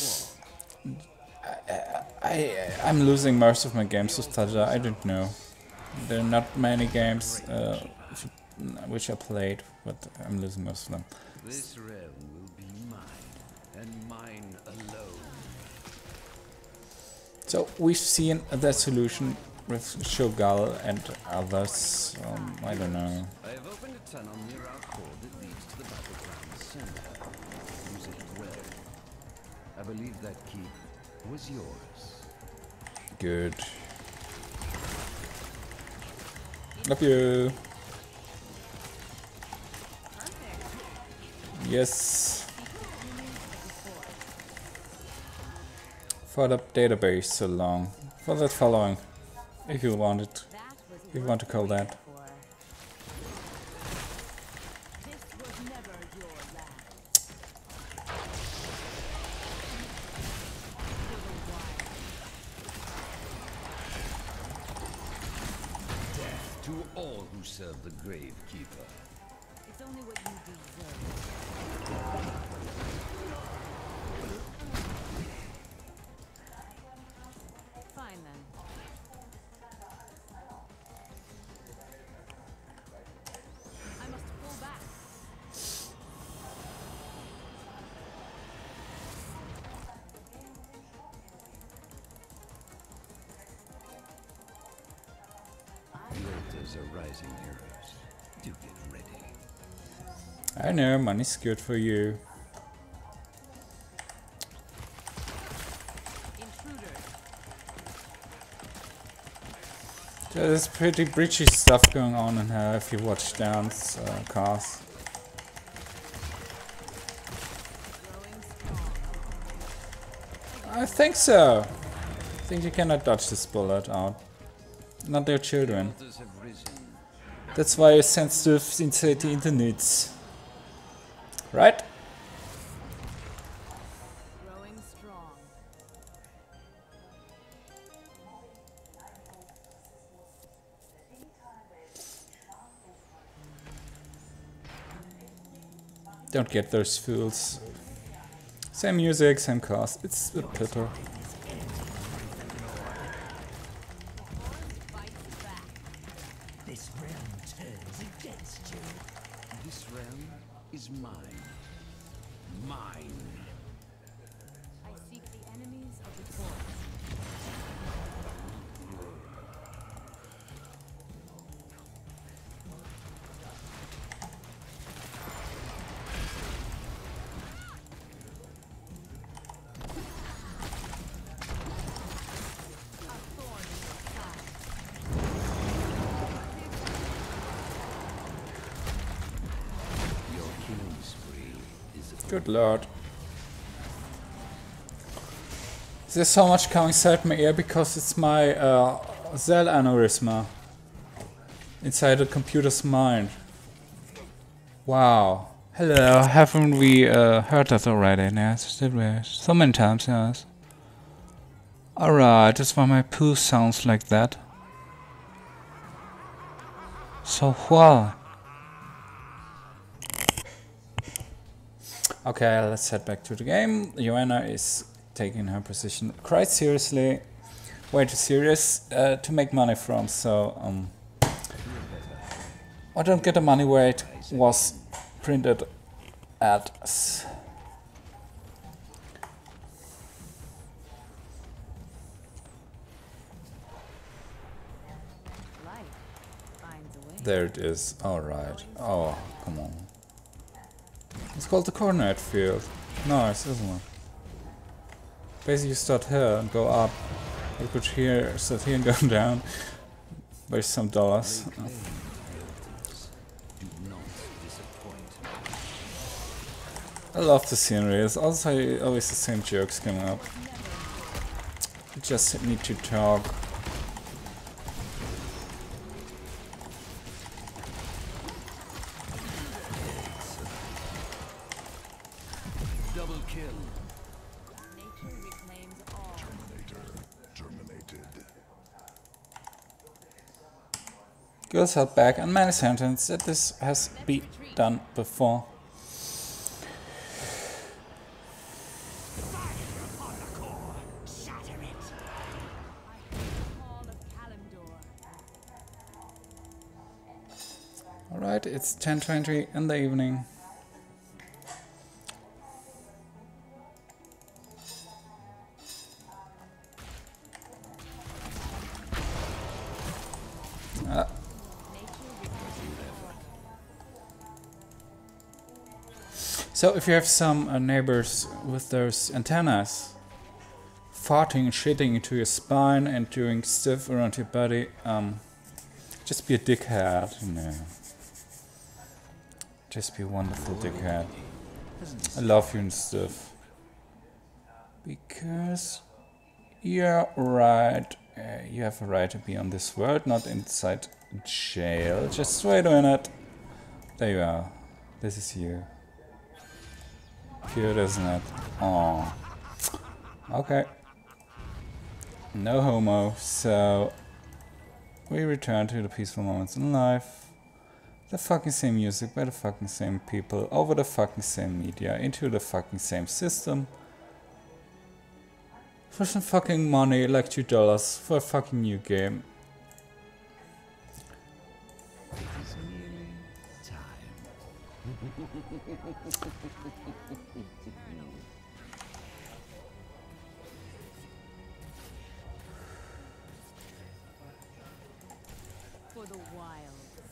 I, I I'm losing most of my games with Tadra. I don't know. There are not many games uh, which I played, but I'm losing most of them. This realm will be mine, and mine alone. So we've seen that solution with Shogal and others. Um, I don't know. I have opened a tunnel near our core that leads to the battleground center. Use it well. I believe that keep was yours. Good. Love you. Yes. For the database so long. For that following. If you want it. If you want to call that. To all who serve the Gravekeeper. It's only what you deserve. Fine then. I must altars are rising, heroes. Do get ready. I know, money's good for you. There's pretty breachy stuff going on in here if you watch Dan's uh, cars. I think so. I think you cannot dodge this bullet out. Not their children. Altars have risen. That's why you send stuff inside the internet. Right? Growing strong. Don't get those fools. Same music, same cast. It's a pitter. This realm turns against you. This realm is mine. Mine. I seek the enemies of the forest. Your killing spree is a Good lord. There's so much coming inside my ear because it's my uh, cell aneurysma inside the computer's mind. Wow. Hello, haven't we uh, heard that already? Yes, did we? So many times, yes. Alright, that's why my poo sounds like that. So well. Okay, let's head back to the game. Joanna is taking her position quite seriously, way too serious uh, to make money from, so um, I don't get the money where it was printed at. Life finds a way. There it is, alright. Oh, come on. It's called the coordinate field. Nice, isn't it? Basically you start here and go up. You could here, start here and go down. Waste some dollars. claim the altars. Do not disappoint. I love the scenery. It's also always the same jokes coming up. You just need to talk. Double kill. Nature reclaims all. Terminator terminated. Girls held back and many sentences that this has been done before. Upon the core, shatter it. I hear the call of Kalimdor. Alright, it's ten twenty in the evening. Ah. So if you have some uh, neighbors with those antennas farting and shitting into your spine and doing stuff around your body, um, just be a dickhead, you know. Just be a wonderful dickhead. I love you and stuff. Because you're right. Uh, you have a right to be on this world, not inside jail. Just wait a minute. There you are. This is you. Cute, isn't it? Aww. Okay. No homo. So we return to the peaceful moments in life. The fucking same music by the fucking same people over the fucking same media into the fucking same system. For some fucking money, like two dollars for a fucking new game. It is nearly time. For for the wilds.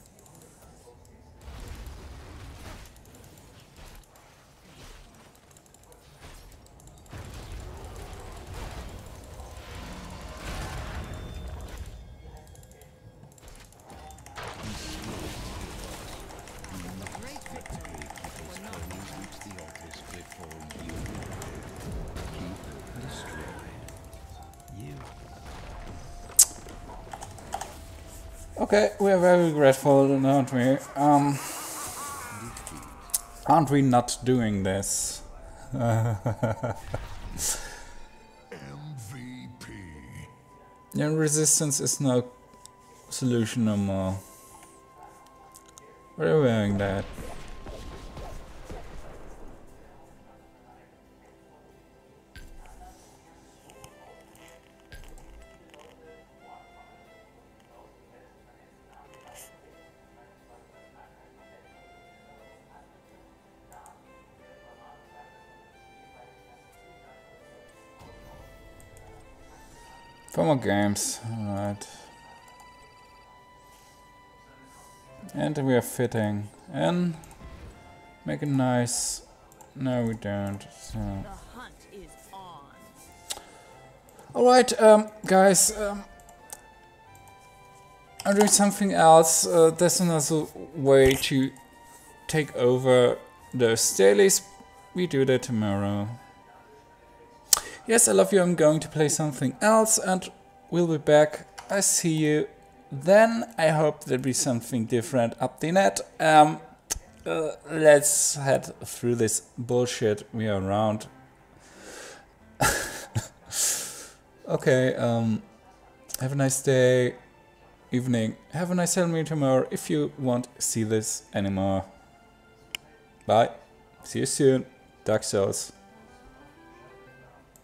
Great victory. His cronies reach the altars before you. Keep destroyed. You Okay, we are very grateful, aren't we? Um, aren't we not doing this? M V P. Yeah, resistance is no solution no more. We're wearing that. Four more games, alright. And we are fitting in. Make it nice. No, we don't. So. The hunt is on. Alright, um, guys. Um, I'm doing something else. Uh, there's another way to take over those dailies. We do that tomorrow. Yes, I love you. I'm going to play something else and we'll be back. I see you then. I hope there'll be something different up the net. Um, uh, let's head through this bullshit we are around. Okay, um, have a nice day, evening. Have a nice Halloween tomorrow if you won't see this anymore. Bye. See you soon. Dark Souls.